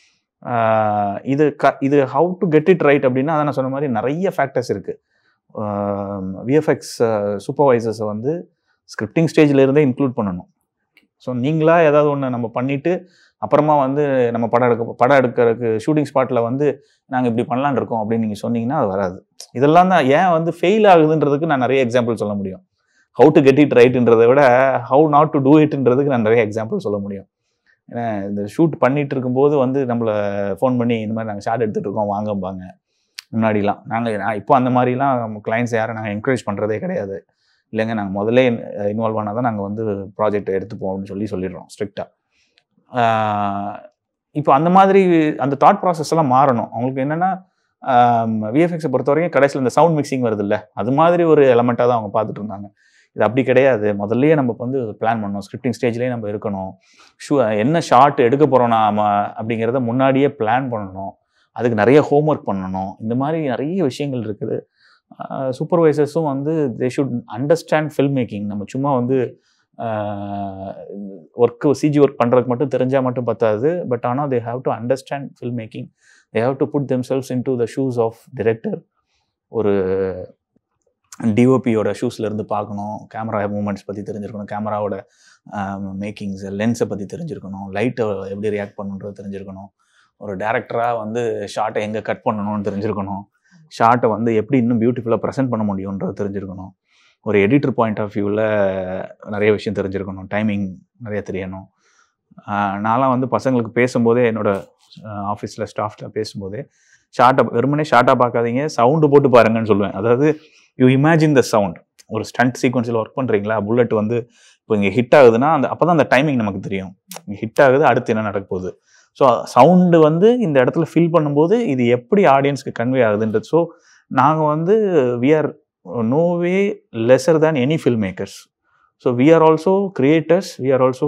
இது how to get it right அப்படின்னா அதான் நான் சொன்ன மாதிரி நிறைய ஃபேக்டர்ஸ் இருக்குது. விஎஃப்எக்ஸ் சூப்பர்வைசர்ஸை வந்து ஸ்கிரிப்டிங் ஸ்டேஜில் இருந்தே இன்க்ளூட் பண்ணணும். ஸோ நீங்களாக ஏதாவது ஒன்று நம்ம பண்ணிவிட்டு அப்புறமா வந்து நம்ம படம் எடுக்கிறதுக்கு ஷூட்டிங் ஸ்பாட்டில் வந்து நாங்கள் இப்படி பண்ணலான்னு இருக்கோம் அப்படின்னு நீங்கள் சொன்னீங்கன்னா அது வராது. இதெல்லாம் தான் ஏன் வந்து ஃபெயில் ஆகுதுன்றதுக்கு நான் நிறைய எக்ஸாம்பிள் சொல்ல முடியும். ஹவு டு கெட் இட் ரைட்டுன்றதை விட ஹவு நாட் டு டூ இட்ன்றதுக்கு நான் நிறைய எக்ஸாம்பிள் சொல்ல முடியும். ஏன்னா இந்த ஷூட் பண்ணிகிட்டு இருக்கும்போது வந்து நம்மளை ஃபோன் பண்ணி இந்த மாதிரி நாங்கள் ஷாட் எடுத்துகிட்டு இருக்கோம் வாங்கம்பாங்க. முன்னாடிலாம் நான் இப்போ அந்த மாதிரிலாம் கிளைண்ட்ஸ் யாரை நாங்கள் என்கரேஜ் பண்ணுறதே கிடையாது. இல்லைங்க நாங்கள் முதல்ல இன்வால்வ் ஆனால் தான் நாங்கள் வந்து ப்ராஜெக்ட் எடுத்துப்போம் அப்படின்னு சொல்லிடுறோம் ஸ்ட்ரிக்டாக. இப்போ அந்த மாதிரி அந்த தாட் ப்ராசஸ் எல்லாம் மாறணும். அவங்களுக்கு என்னென்னா விஎஃப்எக்ஸை பொறுத்த வரைக்கும் கடைசியில் இந்த சவுண்ட் மிக்சிங் வருது இல்லை, அது மாதிரி ஒரு எலமெண்ட்டாக தான் அவங்க பார்த்துட்டு இருந்தாங்க. இது அப்படி கிடையாது. முதல்லையே நம்ம வந்து பிளான் பண்ணணும், ஸ்கிரிப்டிங் ஸ்டேஜ்லேயே நம்ம இருக்கணும், என்ன ஷார்ட் எடுக்க போகிறோம் நாம அப்படிங்கிறத முன்னாடியே பிளான் பண்ணணும், அதுக்கு நிறைய ஹோம்ஒர்க் பண்ணணும். இந்த மாதிரி நிறைய விஷயங்கள் இருக்குது. சூப்பர்வைசர்ஸும் வந்து they should understand film making. நம்ம சும்மா வந்து சிஜி ஒர்க் பண்ணுறதுக்கு மட்டும் தெரிஞ்சால் மட்டும் பத்தாது. பட் ஆனால் they have to understand film making. They have to put themselves into the shoes of director. ஒரு டிஓபியோட ஷூஸ்லேருந்து பார்க்கணும், கேமரா மூமெண்ட்ஸ் பற்றி தெரிஞ்சிருக்கணும், கேமராவோட மேக்கிங்ஸ் லென்ஸை பற்றி தெரிஞ்சிருக்கணும், லைட்டை எப்படி ரியாக்ட் பண்ணணுன்றது தெரிஞ்சிருக்கணும், ஒரு டேரக்டராக வந்து ஷார்ட்டை எங்கே கட் பண்ணணும்னு தெரிஞ்சிருக்கணும், ஷார்ட்டை வந்து எப்படி இன்னும் பியூட்டிஃபுல்லாக ப்ரெசென்ட் பண்ண முடியுன்றது தெரிஞ்சிருக்கணும், ஒரு எடிட்டர் பாயிண்ட் ஆஃப் வியூவில் நிறைய விஷயம் தெரிஞ்சிருக்கணும், டைமிங் நிறைய தெரியணும். நான்லாம் வந்து பசங்களுக்கு பேசும்போதே என்னோடய ஆஃபீஸில் ஸ்டாஃப்ட பேசும்போதே வெறுமனே ஷார்ட்டாக பார்க்காதீங்க, சவுண்டு போட்டு பாருங்கன்னு சொல்லுவேன். அதாவது யூ இமேஜின் த சவுண்ட். ஒரு ஸ்டண்ட் சீக்வன்ஸில் ஒர்க் பண்ணுறீங்களா, புல்லட் வந்து இப்போ இங்கே ஹிட் ஆகுதுன்னா அப்போ தான் அந்த டைமிங் நமக்கு தெரியும், இங்கே ஹிட் ஆகுது, அடுத்து என்ன நடக்க போகுது. ஸோ சவுண்டு வந்து இந்த இடத்துல ஃபில் பண்ணும்போது இது எப்படி ஆடியன்ஸ்க்கு கன்வே ஆகுதுன்றது. ஸோ நாங்கள் வந்து we are no way lesser than any film makers. So we are also creators, we are also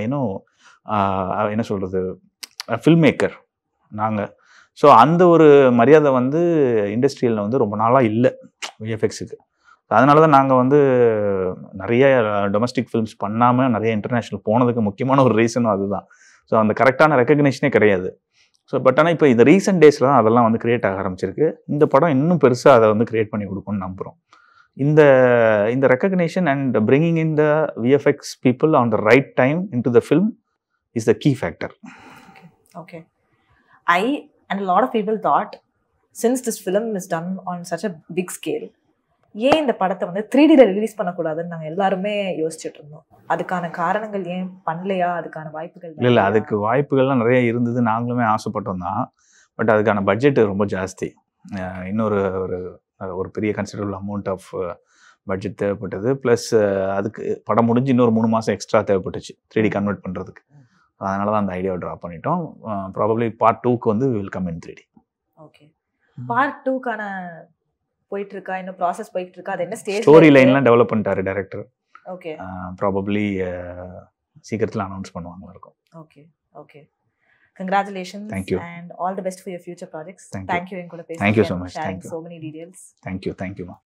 என்ன சொல்கிறது ஃபில்ம் மேக்கர் நாங்கள். ஸோ அந்த ஒரு மரியாதை வந்து இண்டஸ்ட்ரியில் வந்து ரொம்ப நாளாக இல்லை விஎஃப்எக்ஸுக்கு. அதனால தான் நாங்கள் வந்து நிறைய டொமஸ்டிக் ஃபில்ம்ஸ் பண்ணாமல் நிறைய இன்டர்நேஷ்னல் போனதுக்கு முக்கியமான ஒரு ரீசனும் அதுதான். ஸோ அந்த கரெக்டான ரெக்கக்னிஷனே கிடையாது. ஸோ பட் ஆனால் இப்போ இந்த ரீசெண்ட் டேஸில் தான் அதெல்லாம் வந்து கிரியேட் ஆக ஆரம்பிச்சிருக்கு. இந்த படம் இன்னும் பெருசாக அதை வந்து கிரியேட் பண்ணி கொடுக்கும்னு நம்புகிறோம். இந்த recognition and bringing in the VFX people on the right time into the film is the key factor. Okay. And a lot of people thought, since this film is done on such a big scale, ஏன் இந்த படத்தை வந்து 3Dல ரிலீஸ் பண்ணக்கூடாதுன்னு நாங்கள் எல்லாருமே யோசிச்சுட்டு இருந்தோம். அதுக்கான காரணங்கள் ஏன் பண்ணலையா, அதுக்கான வாய்ப்புகள்? இல்லை, அதுக்கு வாய்ப்புகள்லாம் நிறைய இருந்தது, நாங்களுமே ஆசைப்பட்டோம் தான். பட் அதுக்கான பட்ஜெட் ரொம்ப ஜாஸ்தி. இன்னொரு ஒரு பெரிய கன்சிடரபிள் அமௌண்ட் ஆஃப் பட்ஜெட் தேவைப்பட்டது. ப்ளஸ் அதுக்கு படம் முடிஞ்சு இன்னொரு 3 மாதம் எக்ஸ்ட்ரா தேவைப்பட்டுச்சு 3D கன்வெர்ட் பண்ணுறதுக்கு. அதனால தான் அந்த ஐடியாவை ட்ராப் பண்ணிட்டோம். ப்ராபப்ளி பார்ட் 2க்கு வந்து will come in 3D. Okay, part 2க்கான போயிட்டு இருக்கா, இன்னும் ப்ராசஸ் போயிட்டு இருக்கா? அது என்ன ஸ்டேஜ்? ஸ்டோரி லைன்லாம் டெவலப் பண்ணிட்டாரு டைரக்டர். ஓகே, ப்ராபப்ளி சீக்கிரத்தில் அனௌன்ஸ் பண்ணுவாங்க இருக்கும். Okay okay, congratulations. Thank you. And all the best for your future projects. Thank you. என் கூட பேசுனீங்க. Thank you so much. Sharing Thank you. so many details. Thank you. Thank you, ma.